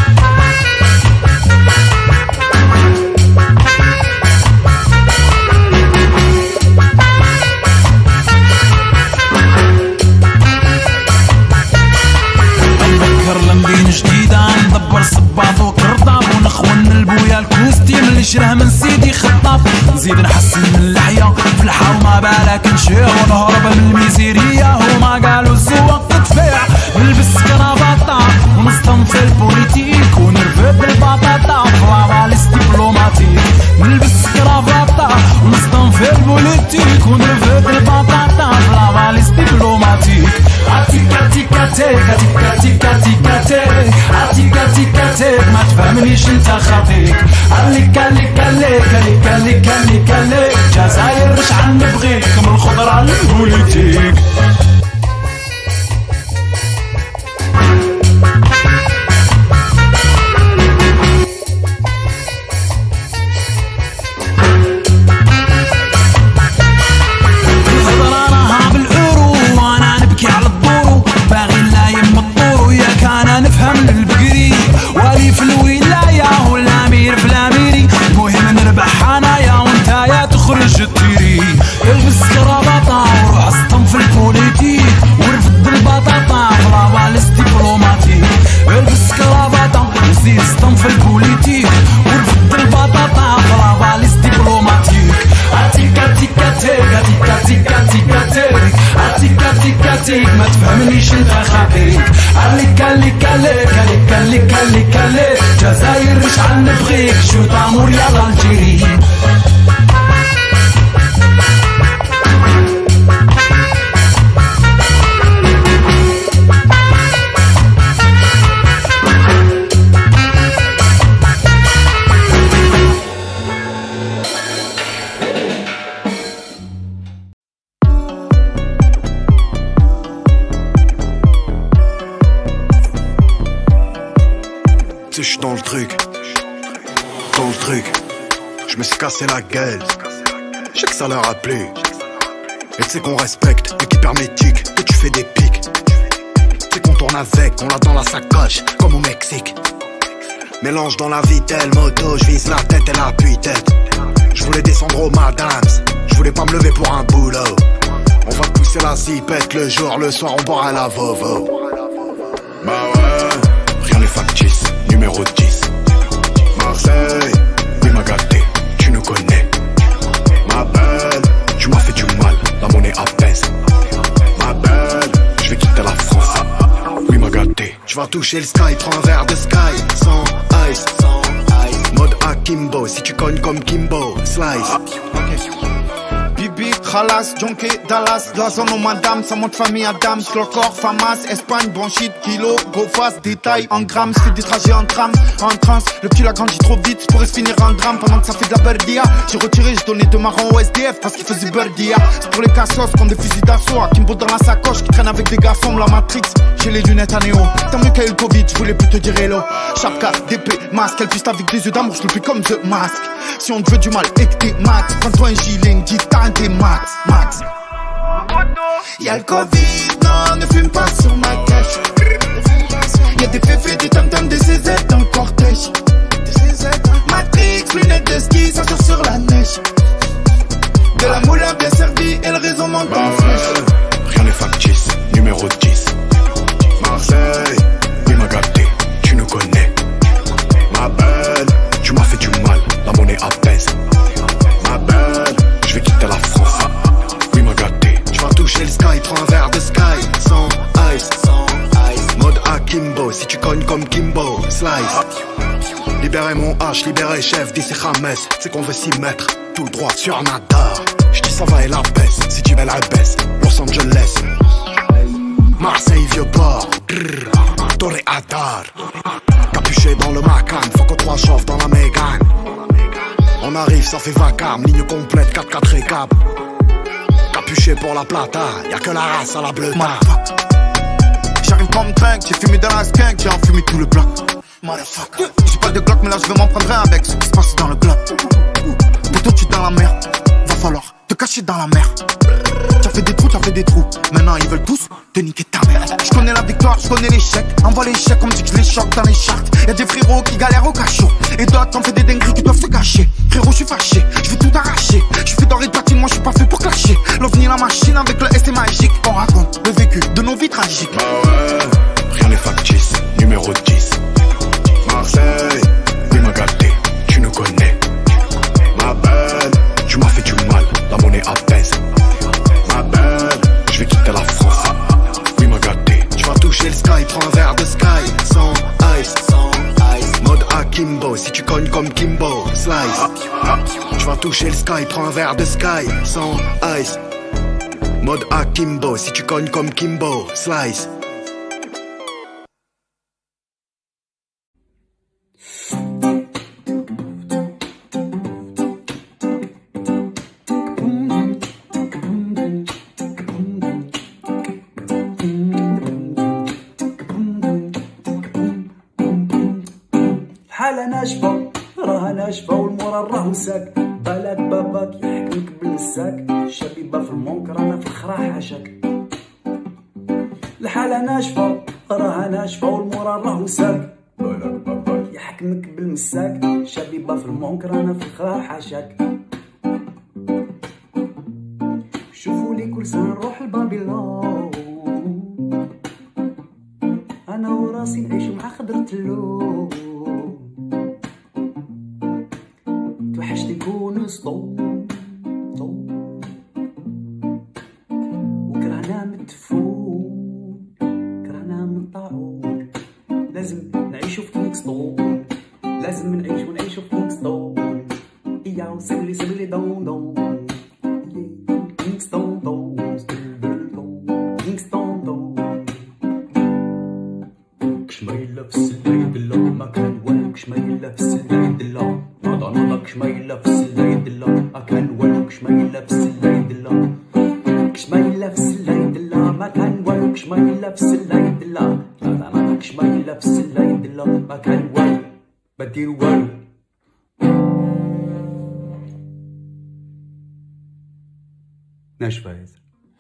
لمدين جديدة ندبر صباط وكرطاب ونخون البويا الكوستي من اللي شراه من سيدي خطاب نزيد نحسن من اللحية فلحة وما بالك نشيع ونهرب من الميزيرية هما قالوا الزواق تدفع نلبس كرافاطة ونصطم في البوليتيك ونرفد بالبطاطا فلافاليس دبلوماتيك نلبس كرافاطة ونصطم في البوليتيك ونرفد بالبطاطا فلافاليس دبلوماتيك عتيكا تيكا تيك عتيكا تيكا تيكا تيك عتيكا تيكا تيك ما تفهمنيش انت خاطيك عليك عليك عليك عليك عليك عليك عليك جزائر رجع نبغيك من الخضرة للبوليتيك البس كرافاطة وروح اصطم في البوليتيك ورفد البطاطا فلافاليس دبلوماتيك البس كرافاطة وزيد اصطم في البوليتيك ورفد البطاطا فلافاليس دبلوماتيك عتيكا تيكا تيك عتيكا تيكا تيكا تيك عتيكا تيكا تيك ما تفهمنيش انت خاطيك عليك عليك عليك عليك عليك عليك عليك جزائر رجع نبغيك شو طامور يا الجيري Je suis dans le truc, dans le truc, je me suis cassé la gueule, je sais que ça leur a plu, et tu sais qu'on respecte l'équipe hermétique, que tu fais des pics, tu sais qu'on tourne avec, on l'a dans la sacoche, comme au Mexique, mélange dans la vitelle, moto, je vise la tête et l'appui-tête, je voulais descendre au Madams, je voulais pas me lever pour un boulot, on va pousser la zipette le jour, le soir on boira la Vovo, bah ouais, rien n'est factice. Numéro dix Marseille, oui m'a gâté, tu nous connais. Ma belle, tu m'as fait du mal, la monnaie apaise. Ma belle, je vais quitter la France. Oui m'a gâté. Tu vas toucher le sky, prends un verre de sky. Sans ice, sans ice. Mode Akimbo, si tu cognes comme Kimbo, slice. Bibi, Khalas, Jonké, Dallas, de la zone au madame, ça monte famille Adams, Clocor, Famas, Espagne, Bronchite, Kilo, Go Fast, détail en grammes, fais des trajets en tram, en transe, le petit l'a grandi trop vite, pourrait se finir en drame pendant que ça fait de la birdia. J'ai retiré, j'ai donné deux marrons au S D F parce qu'il faisait birdia. C'est pour les cassos comme des fusils d'assaut, Kimbo dans la sacoche, qui traîne avec des garçons, la Matrix, j'ai les lunettes à néo. Tant mieux qu'il y a eu le Covid, je voulais plus te dire hello. Chapka, D P, masque, elle piste avec des yeux d'amour, je le plus comme The Mask. Si on te veut du mal et que t'es max, prends-toi un gilet, une guitare, t'es max, max. Y'a le Covid, non, ne fume pas sur ma cache. Y'a des féfés, des tam-tams, des C Z dans le cortège. Matrix, lunettes de ski, ça sort sur la neige. De la moula bien servie et le réseau monte en flèche. Rien n'est factice, numéro dix Marseille, oui m'a gâté, tu nous connais. Ma belle, tu m'as fait du mal, la monnaie apaise. Ma belle, je vais quitter la France. Oui m'a gâté. Tu vas toucher le sky, prends un verre de sky. Sans ice, sans ice. Mode Akimbo, si tu cognes comme Kimbo, slice. Libérez mon H, libérez chef, d'ici James. C'est qu'on veut s'y mettre, tout droit sur Nadar. J'dis ça va et la baisse, si tu veux la baisse. Los Angeles, Marseille, Vieux-Port, Toréador. Capuché dans le Macan, faut qu'on trois chauffe dans la Mégane. On arrive, ça fait vacarme, ligne complète, quatre quatre récap. Capuché pour la plata, y'a que la race à la bleue. J'arrive comme train, j'ai fumé dans la skunk, j'ai enfumé tout le bloc. J'ai pas de Glock, mais là je vais m'en prendre un avec ce qui se passe dans le globe. Pour toi tu es dans la merde, va falloir te caché dans la mer. T'as fait des trous, t'as fait des trous. Maintenant ils veulent tous te niquer ta mère. Je connais la victoire, je connais l'échec. Envoie l'échec, on me dit que je les choque dans les charts. Y'a des frérots qui galèrent au cachot. Et d'autres t'en fais des dingueries qui doivent se cacher. Frérot, je suis fâché, je vais tout arracher. Je fais doré de platine, moi je suis pas fait pour clasher. L'ovni la machine avec le S, c'est magique. On raconte le vécu de nos vies tragiques. Bah ouais, rien n'est factice, numéro dix. Marseille, il m'a gâté, tu nous connais. Ma belle, tu m'as fait du mal, la monnaie apaise. Ma belle, je vais quitter la France. Oui, m'a gâté. Tu vas toucher le sky, prends un verre de sky. Sans ice, sans ice. Mode Akimbo, si tu cognes comme Kimbo, slice. Tu vas toucher le sky, prends un verre de sky. Sans ice. Mode Akimbo, si tu cognes comme Kimbo, slice. حالة ناشفة راها ناشفة والمورال راه مساك بالك باباك يحكمك بالمساك شبيبة في المنكر أنا في الخرا حاشاك الحالة ناشفة راها ناشفة والمورال راه مساك بالك باباك يحكمك بالمساك شبيبة في المنكر أنا في الخرا حاشاك شوفوا لي كل سنة نروح لبابيلون أنا وراسي نعيش مع خضرة اللون توحشتي نكون صدوم وكرهنا من التفون كرهنا من الطاعون لازم نعيشو في كينغستون لازم نعيشو نعيشو في كينغستون إيا سبلي سبلي دون دون كينغستون دون كينغستون دون كشمايلة في السلايد الله ما كان والو كشمايلة في السلايد الله نضا نضا كشمايلة في السلايد الله ما كان والو كشمايلة في السلايد الله كشمايلة في السلايد الله ما كان والو كشمايلة في السلايد الله نضا نضا كشمايلة في السلايد الله ما كان والو ما دير والو ناشفة هذا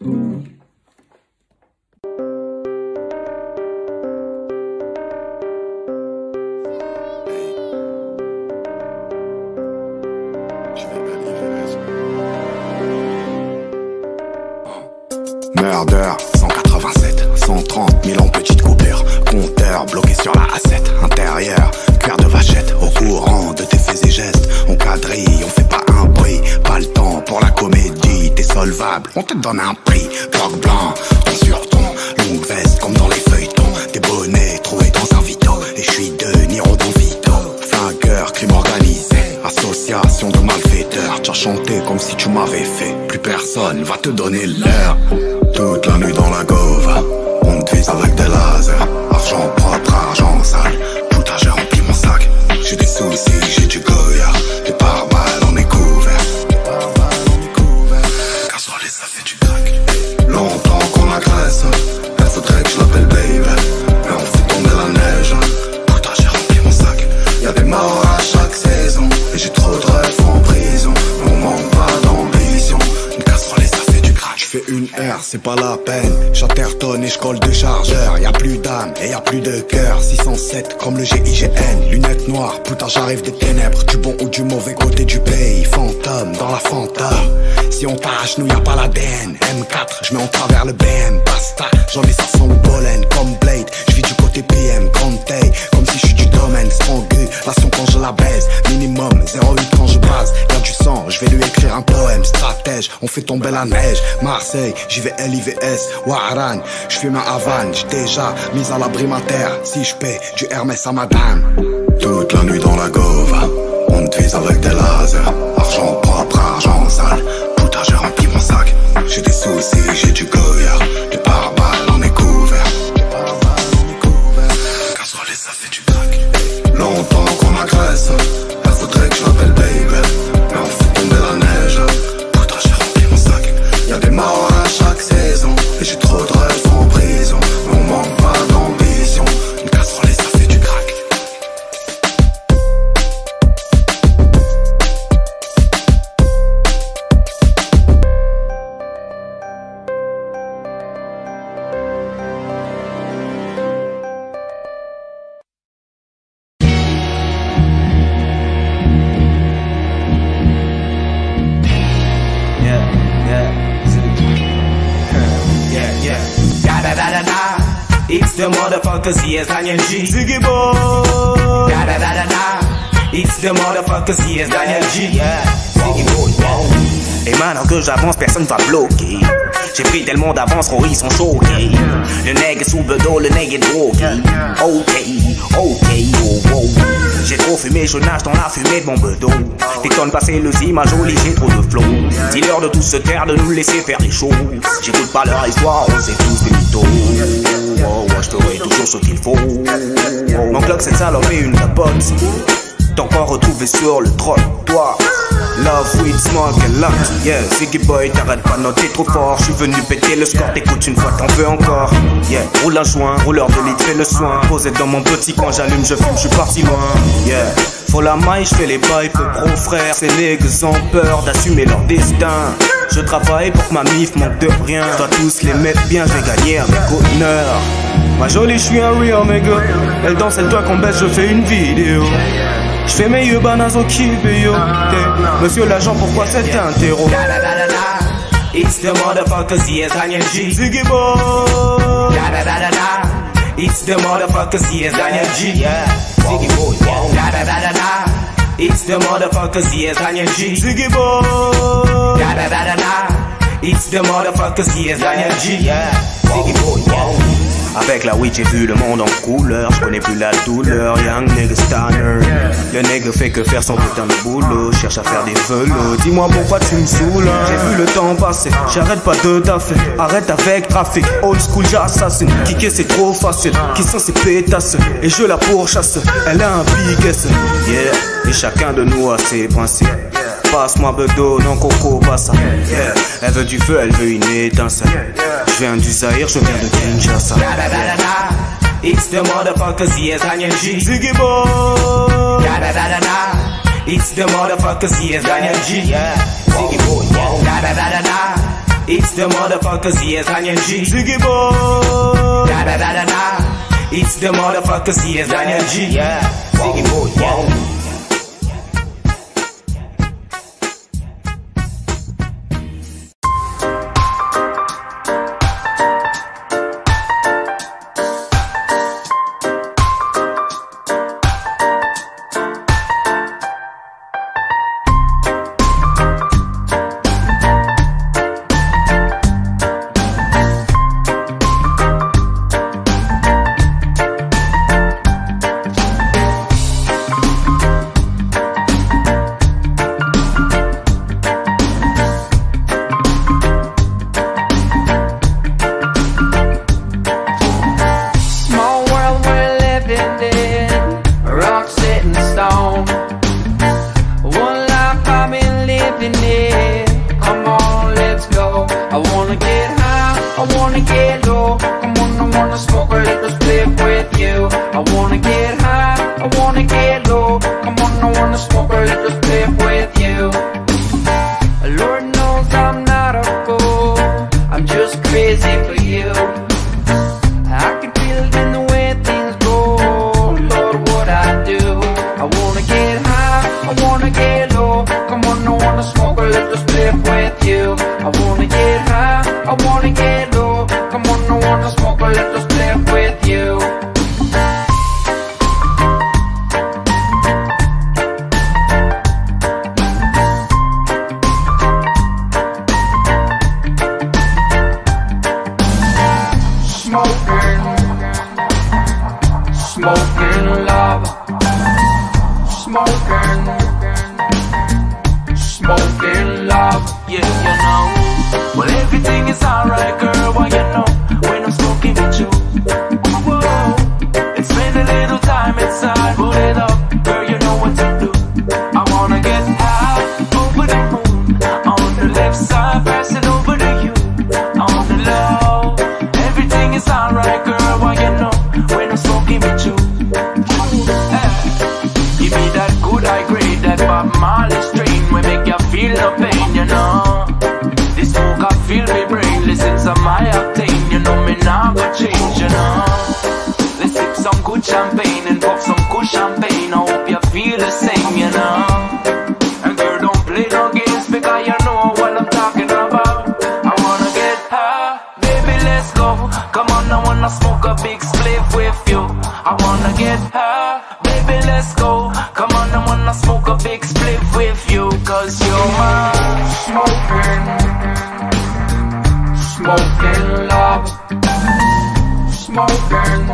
Murder, cent quatre-vingt-sept, cent trente mille en petite coupure. Compteur bloqué sur la A sept. Intérieur, cuir de vachette. Au courant de tes faits et gestes. On quadrille, on fait pas un bruit. Pas le temps pour la comédie. T'es solvable, on te donne un prix. Bloc blanc, ton sur ton. Longue veste comme dans les feuilletons. Des bonnets trouvés dans un vito. Et je suis de Niro dans Vito. Flingueur, crime organisé. Association de malfaiteurs. T'as chanté comme si tu m'avais fait. Plus personne va te donner l'heure. Toute la nuit dans la gova, on te vise avec des lasers. Argent propre, argent sale. Putain, j'ai rempli mon sac. J'ai des soucis, j'ai du Goya. Les pare-balles, on est couvert. Les pare-balles, on est couvert. Casserole, ça fait du crack. Longtemps qu'on agresse. Elle faudrait que je l'appelle baby. Mais on fait tomber la neige. Putain, j'ai rempli mon sac. Y'a des morts à chaque saison. Et j'ai trop de rêves en prison. Mais on manque pas d'ambition. Une casserole, ça fait du crack. Je fais une R, c'est pas la peine. Chatterton et je colle de chargeur. Y'a plus d'âme et y'a plus de cœur. six cent sept comme le G I G N. Lunettes noires, putain j'arrive des ténèbres. Du bon ou du mauvais côté du pays. Fantôme dans la fantôme. Si on t'arrache nous y'a pas la D N. M quatre, je mets en travers le B M. Basta, j'en ai ça sent le pollen. Comme Blade, je vis du côté P M. Grande taille, comme si je suis du domaine. Strangulation quand je la baise. Minimum, zéro huit quand je base. Y'a du sang, je vais lui écrire un poème. Stratège, on fait tomber la neige. Marseille, j'y vais L I V S. Waran, je fume un Havane. J'ai déjà mis à l'abri ma terre. Si je paie du Hermès à madame. Toute la nuit dans la gova, on te vise avec des lasers. Argent propre, argent sale. Putain, j'ai rempli mon sac. J'ai des soucis, j'ai du Goya. Les pare-balles, on est couvert. Les pare-balles, on est couvert. Casserole, ça fait du crack. Longtemps qu'on agresse. Elle faudrait que je l'appelle baby. Mais on fait tomber la neige. Putain, j'ai rempli mon sac. Y'a des morts à chaque saison. Et j'ai trop de rêves en prison. Mais on manque pas d'ambition. Une casserole, ça fait du crack. It's the motherfuckers, yes, Daniel G. Ziggy boy. Da da da da da. It's the motherfuckers, yes, Daniel G. Yeah. Ziggy boy, wow. Et maintenant que j'avance, personne va bloquer. J'ai pris tellement d'avance, oh ils sont choqués. Le nègre est sous le dos, le nègre est drogué. Ok, ok, oh, oh. J'ai trop fumé, je nage dans la fumée de mon bedeau. T'étonnes passer le zi, ma jolie, j'ai trop de flow. Dis-leur de tous se taire, de nous laisser faire les choses. J'écoute pas leur histoire, on sait tous des mythos. Oh, ouais, je ferai toujours ce qu'il faut. Mon clock, cette salope est une capote. T'as encore retrouvé sur le trottoir. Love, weed, smoke and lot. Yeah, Ziggy boy, t'arrêtes pas, non, t'es trop fort. Je suis venu péter le score, t'écoutes une fois, t'en veux encore. Yeah, roule un joint, rouleur de litre, fais le soin. Posé dans mon petit coin, j'allume, je fume, je suis parti loin. Yeah, faut la maille, je fais les bails pour gros frères. Ces nègres ont peur d'assumer leur destin. Je travaille pour que ma mif manque de rien. Je dois tous les mettre bien, je vais gagner avec honneur. Ma jolie, je suis un real nigga. Elle danse, elle doit qu'on baisse, je fais une vidéo. Je fais mes yeux bananes au kibeyo. Monsieur l'agent, pourquoi cet interro? It's the motherfuckers, yes, Daniel G. Ziggy boy. Da da da da da. It's the motherfuckers, yes, Daniel G. Yeah. Ziggy boy. Da da da da da. It's the motherfuckers, yes, Daniel G. Ziggy boy. Da da da da da. It's the motherfuckers, yes, Daniel G. Yeah. Ziggy boy. Avec la weed j'ai vu le monde en couleur. Je connais plus la douleur, young nigga stanner. Le nègre fait que faire son putain de boulot. Cherche à faire des velots. Dis-moi pourquoi tu me saoules. J'ai vu le temps passer, j'arrête pas de taffer. Arrête avec trafic, old school j'assassine. Kicker c'est trop facile, qui sont ces pétasses. Et je la pourchasse, elle a un big S. Yeah, et chacun de nous a ses principes. Passe-moi bedo, non coco, pas ça. Yeah. Elle veut du feu, elle veut une étincelle. Je viens du Zaïre, je viens de Kinshasa. It's the motherfuckers, yes, Daniel G. Ziggy boy. Da da da da da. It's the motherfuckers, yes, Daniel G. Yeah. Ziggy boy. Da da da da da. It's the motherfuckers, yes, Daniel G. Ziggy boy. Da da da da da. It's the motherfuckers, yes, Daniel G. Yeah. Ziggy boy. Come on, I wanna smoke a big Baby, let's go. Come on, I wanna smoke a big split with you. Cause you're my smoking, smoking love. Smoking,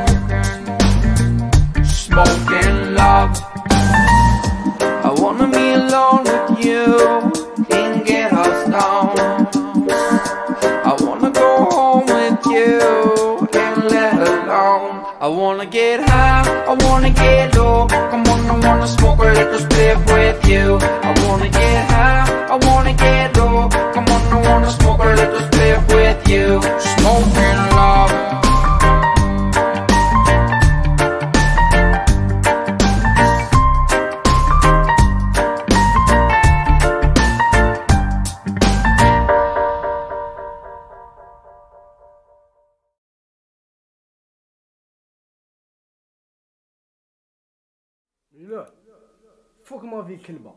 smoking love. I wanna be alone with you and get us down. I wanna go home with you and let alone. I wanna get high, I wanna get low. Come on, I wanna smoke a little split with you. I wanna get high, I wanna get low. Come on, I wanna smoke a little split with you. Smoking love. لا فوق ما في كلبة.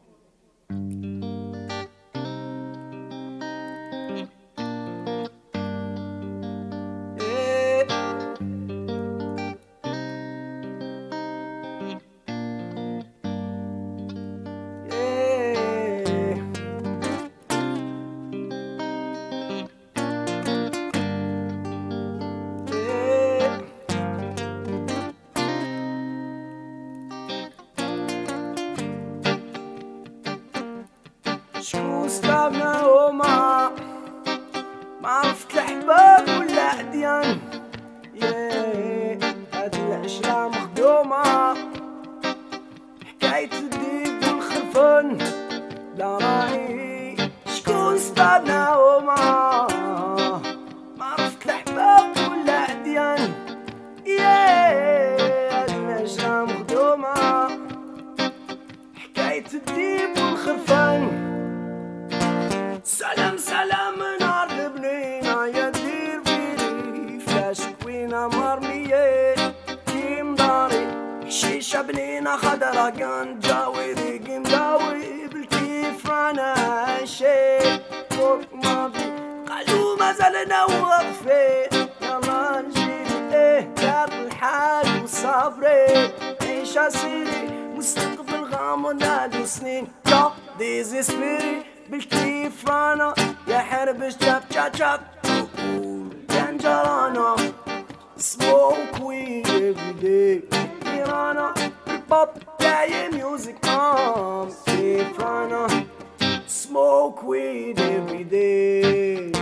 شكون سبابنا هما ما عرفت الحباب ولا أديان. ياه هاد العشرة مخدومة حكاية الديب والخرفان لا راهي. شكون سبابنا هما ما عرفت الحباب ولا أديان. ياه هاد العشرة مخدومة حكاية الديب والخرفان. سلام سلام نار البنينة يا دير بيدي فلاش كوينة مرمية كيم داري حشيشة بنينة خضرا كان جاوي ريقي مداوي بالكيف رانا عايشين فوق ما بي قالوا مازالنا واقفين. يلا نجيب ايه دار الحال وصابرين عيش سيري مستقبل غامض نادو سنين لا ديزيسبيري بالكيف رانا يا حربش جاب جاب جاب كان جرانا smoke weed every day. رانا البوب جاي ميوزك مام كيف رانا smoke weed every day.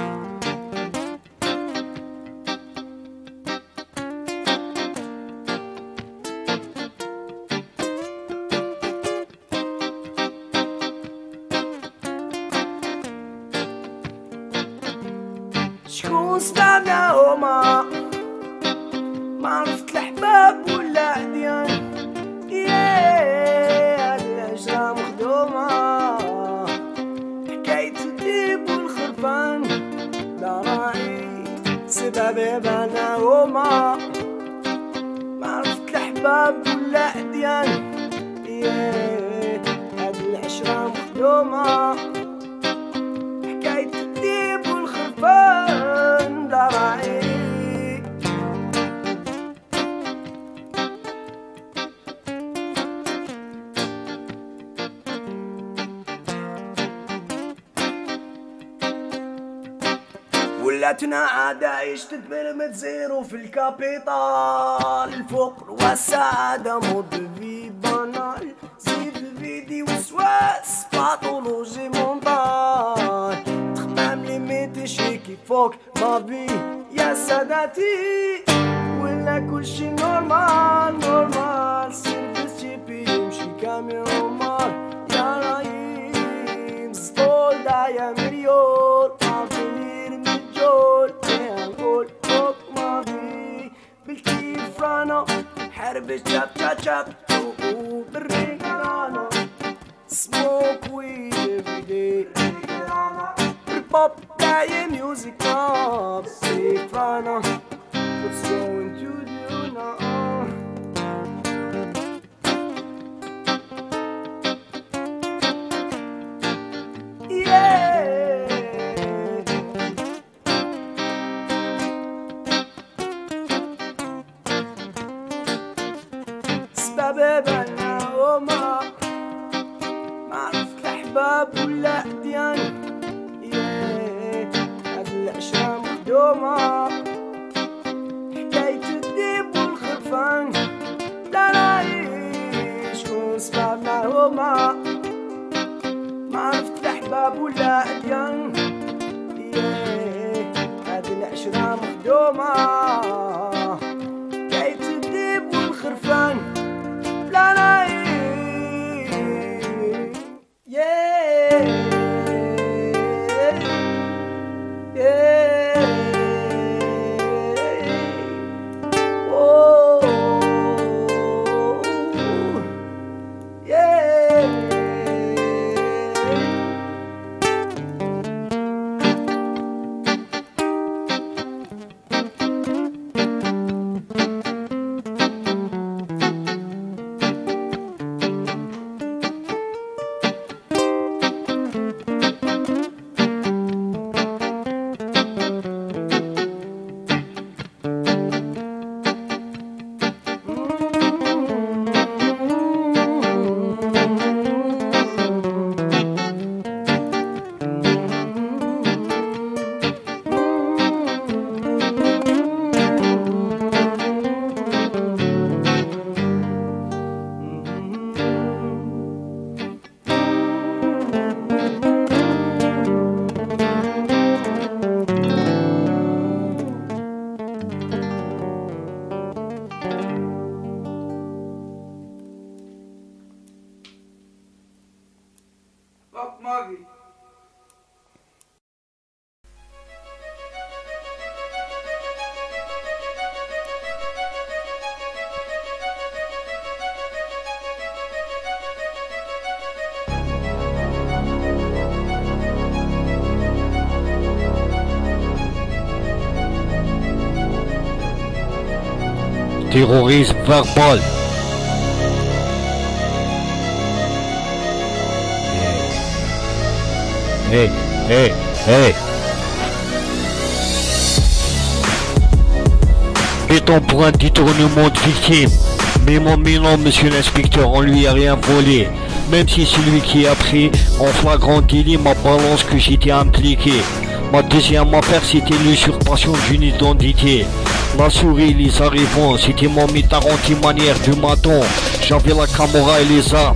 شكون سبابنا هما ما عرفت الحباب ولا أديان. ياه هاد العشرة مخدومة حكاية الديب والخرفان لا راهي. سبابي بنا هما ما عرفت الحباب ولا أديان. ياه هاد العشرة مخدومة حكاية الديب والخرفان لا راهي. ولاتنا عادة عيش تدبر متزيرو في الكابيتال. الفقر والسعادة مود في بانال زيد الفيديو وسواس باثولوجي مونتال. تخمام ليميتي شيكي فوق ما في يا ساداتي ولا كلشي نورمال نورمال. سيرفيس جيبي يمشي كاميرا يا رايم ستول دايا مليون نقول فوق ما في بالكيف رانا حربش جاب جاب جاب بالريق رانا smoke weed every day. بالبوب جاي ميوزك ماب كيف رانا what's going to do now. حبيبنا وما ما عرفت الأحباب ولا أديان هاد العشرة مخدومة حكاية الديب والخرفان لا نعيش ونسمعنا هما ما عرفت الأحباب ولا أديان هاد العشرة مخدومة حكاية الديب والخرفان لا نعيش yeah. Terrorisme verbal. Hey, hey, hey. Béton pour un détournement de victime. Mais mon mais non, monsieur l'inspecteur, on lui a rien volé. Même si celui qui a pris en flagrant délit ma balance que j'étais impliqué. Ma deuxième affaire, c'était l'usurpation d'une identité. La souris, les arrivants, c'était mon mitard anti-manière du maton. J'avais la caméra et les armes.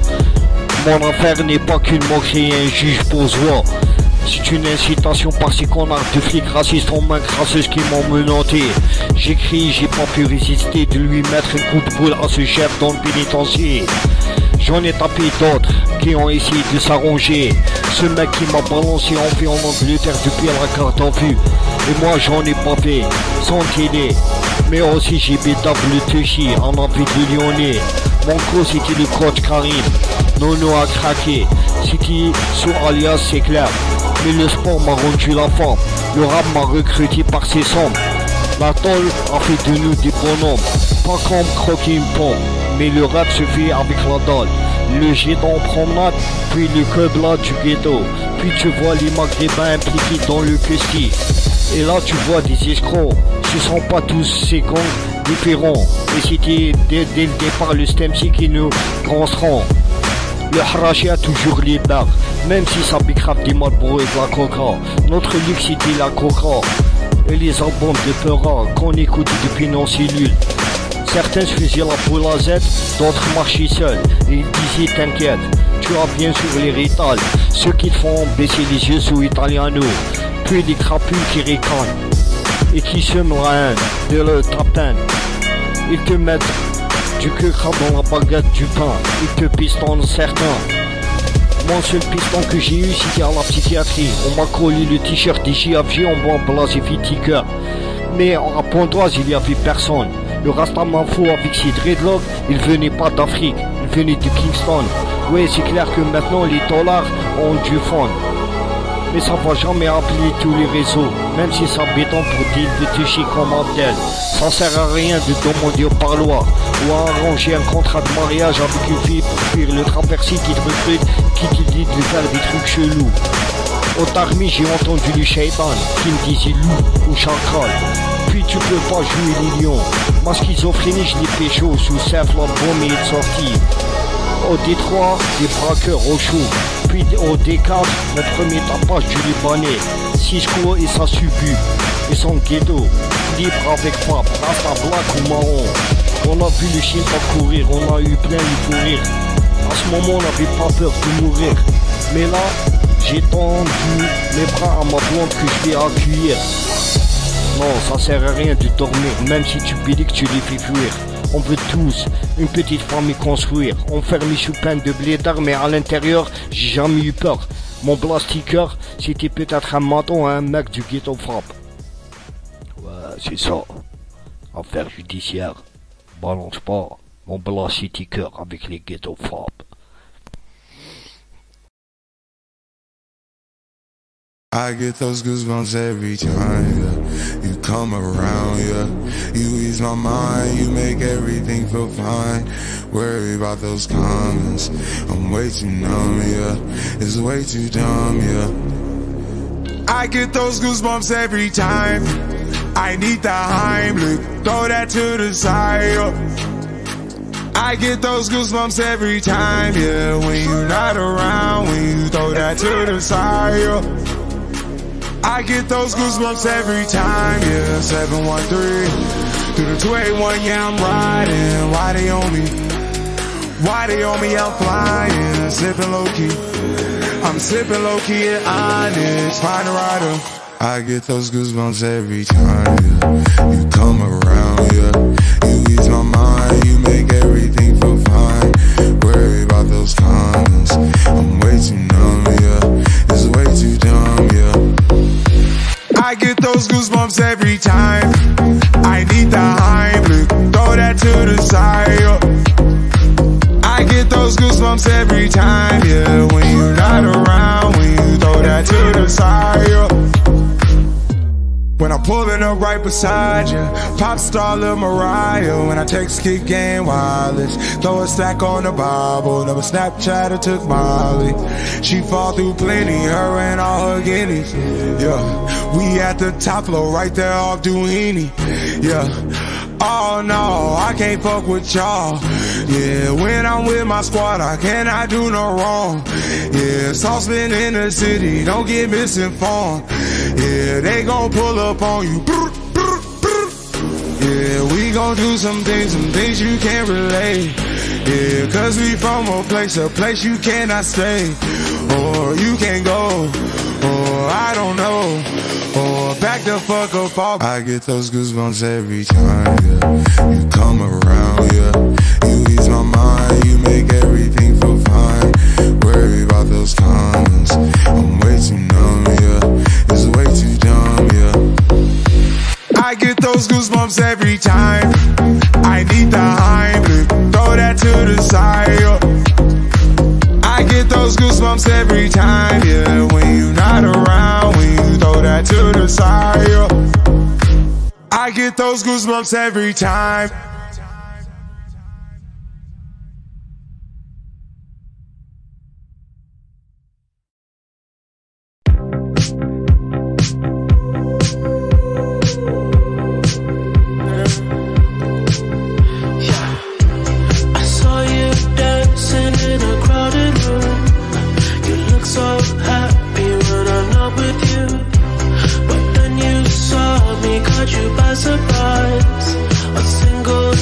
Mon affaire n'est pas qu'une moquerie et un juge bourgeois. C'est une incitation par-ci qu'on a de flics racistes en main crasseuse qui m'ont menotté. J'ai crié, j'ai pas pu résister de lui mettre un coup de boule à ce chef dans le pénitencier. J'en ai tapé d'autres qui ont essayé de s'arranger. Ce mec qui m'a balancé en vie en Angleterre depuis la carte en vue. Et moi j'en ai pas fait, sans télé. Mais aussi j'ai bédave le Tuchy en envie de Lyonnais. Mon coach c'était le coach Karim. Nono a craqué. C'était sous alias c'est clair. Mais le sport m'a rendu la forme. Le rap m'a recruté par ses sombres. La tôle a fait de nous des bonhommes. Pas comme croquer une pomme. Mais le rap se fait avec la dalle. Le jet en promenade, puis le club du ghetto. Puis tu vois les maghrébins impliqués dans le custody. Et là tu vois des escrocs. Ce sont pas tous ces gangs différents. Et c'était dès, dès le départ le Stemsi qui nous construit. Le Harachi a toujours les barres, même si ça bicrave des Marlboro et de la coca. Notre luxe c'était la coca. Et les albums de Peura qu'on écoute depuis nos cellules. Certains se faisaient la poule à Z, d'autres marchaient seuls. Et ils disaient t'inquiète, tu as bien sûr les rétals. Ceux qui te font baisser les yeux sous Italiano. Puis des crapules qui ricanent et qui sèment la haine de le tapin. Ils te mettent du quecra dans la baguette du pain. Ils te pistonnent certains. Mon seul piston que j'ai eu c'était à la psychiatrie. On m'a collé le t-shirt des J F G en blanc blasé Vitiker. Mais à Pontoise il n'y avait personne. Le Rastamanfo avec ses dreadlocks, il venait pas d'Afrique, il venait de Kingston. Ouais, c'est clair que maintenant les dollars ont du fond. Mais ça va jamais appeler tous les réseaux, même si c'est embêtant pour dire de toucher comme Abdel. Ça sert à rien de demander au parloir ou à arranger un contrat de mariage avec une fille pour fuir le traversier qui te recrute, qui te dit de faire des trucs chelous. Au Tarmi, j'ai entendu le shaitan qui me disait loup ou chacal. Puis tu peux pas jouer les lions. Ma schizophrénie, je l'ai pécho sous Sef, la bombe est sortie. Au Détroit, des braqueurs au chaud. Puis au D quatre, le premier tapage du Libanais. Cisco et sa subu. Et son ghetto. Libre avec Pape, rasta black ou marron. On a vu le chien courir, on a eu plein de fou rire. À ce moment, on n'avait pas peur de mourir. Mais là, j'ai tendu mes bras à ma blonde que je vais accueillir. Non, ça sert à rien de dormir, même si tu bélis que tu les fais fuir. On veut tous une petite famille construire. On ferme sous peine de blédard, mais à l'intérieur, j'ai jamais eu peur. Mon blastiqueur, c'était peut-être un maton à un mec du ghetto frappe. Ouais, c'est ça. Affaire judiciaire. Balance pas mon blastiqueur avec les ghetto frappe. I get those goosebumps every time, yeah. You come around, yeah. You ease my mind, you make everything feel fine. Worry about those comments, I'm way too numb, yeah. It's way too dumb, yeah. I get those goosebumps every time. I need the Heimlich, throw that to the side, yeah. I get those goosebumps every time, yeah. When you're not around, when you throw that to the side, yeah. I get those goosebumps every time, yeah. seven one three through the two eight one, yeah, I'm riding. Why they on me? Why they on me? I'm flying, sipping low key. I'm sipping low key at Onyx, find a rider. I get those goosebumps every time, yeah. You come around, yeah. You ease my mind, you make everything feel fine. Worry about those comments, I'm way too numb, yeah. It's way too dumb, yeah. I get those goosebumps every time. I need the Heimlich, throw that to the side, yeah. I get those goosebumps every time, yeah. When you're not around, when you throw that to the side, yeah. When I'm pulling up right beside you, pop star Lil Mariah. When I text Kick Game Wireless, throw a stack on the Bible. Never Snapchat or took Molly. She fall through plenty, her and all her guineas. Yeah, we at the top floor, right there off Duini. Yeah, oh no, I can't fuck with y'all. Yeah, when I'm with my squad, I cannot do no wrong. Yeah, saucepan in the city, don't get misinformed. Yeah, they gon' pull up on you. Yeah, we gon' do some things, some things you can't relate. Yeah, cause we from a place, a place you cannot stay. Or you can't go, or I don't know. Or back the fuck up off. I get those goosebumps every time, yeah. You come around, yeah. You ease my mind, you make everything feel fine. Worry about those comments, I'm way too numb, yeah. It's way too dumb, yeah. I get those goosebumps every time. I need the Heimlich, throw that to the side, yeah. I get those goosebumps every time, yeah. When you're not around, when you throw that to the side, yeah. I get those goosebumps every time. You by surprise, a single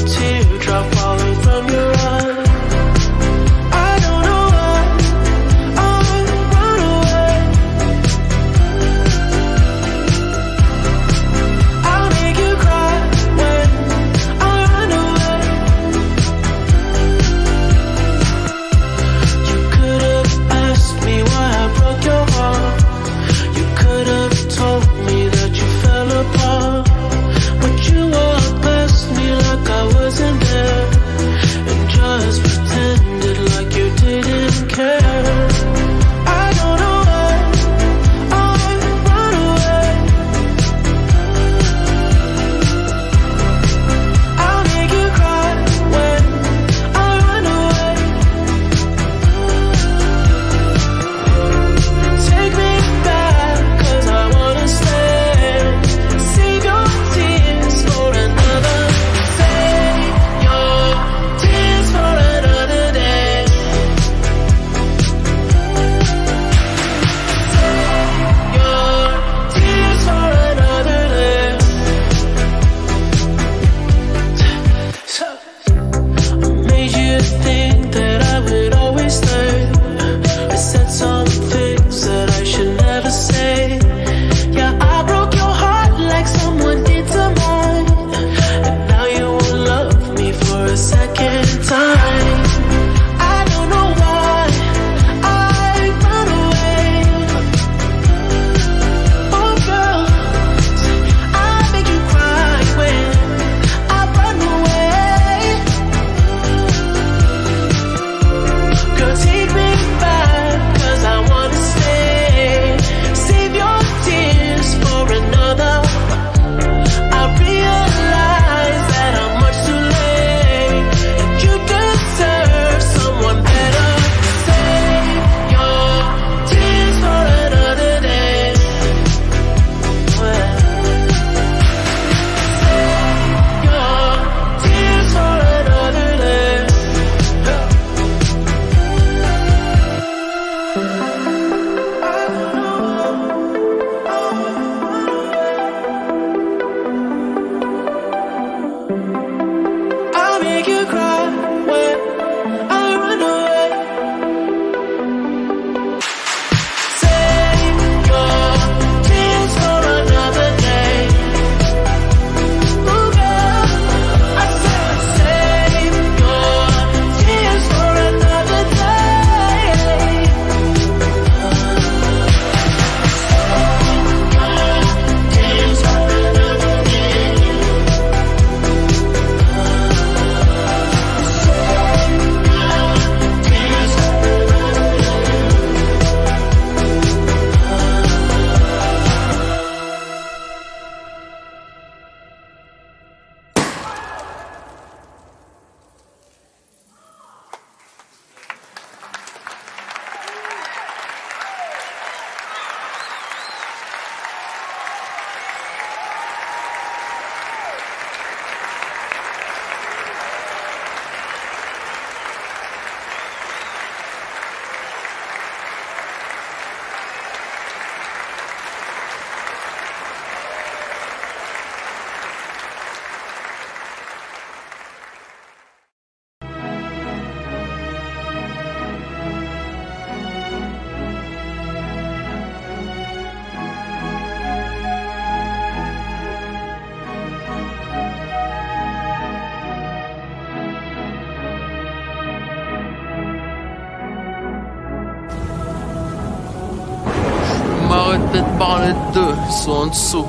arrêter de parler d'eux, ils sont en dessous.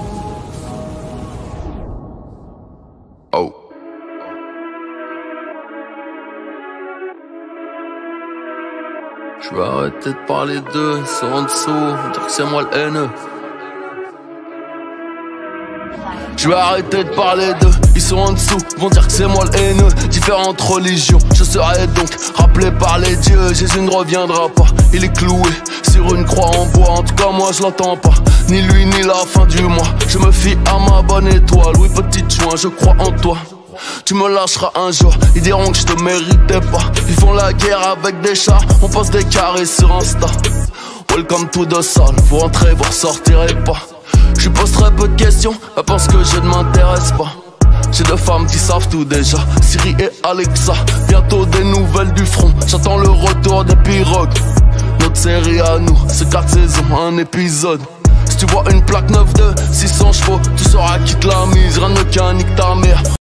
Oh. Je vais arrêter de parler d'eux, ils sont en dessous, on dire que c'est moi le haineux. Je vais arrêter de parler d'eux, ils sont en dessous, vont dire que c'est moi le haineux. Différentes religions, je serai donc rappelé par les dieux. Jésus ne reviendra pas, il est cloué sur une croix en bois. En tout cas moi je l'entends pas, ni lui ni la fin du mois. Je me fie à ma bonne étoile, oui petite joint, je crois en toi. Tu me lâcheras un jour, ils diront que je te méritais pas. Ils font la guerre avec des chars, on passe des carrés sur Insta. Welcome to the salle, vous rentrez, vous ressortirez pas. Je pose très peu de questions, elle pense que je ne m'intéresse pas. J'ai deux femmes qui savent tout déjà, Siri et Alexa. Bientôt des nouvelles du front, j'attends le retour des pirogues. Notre série à nous, c'est quatre saisons, un épisode. Si tu vois une plaque neuf de six cents chevaux, tu sauras qui te l'a mise, rien ne qu'un nique ta mère.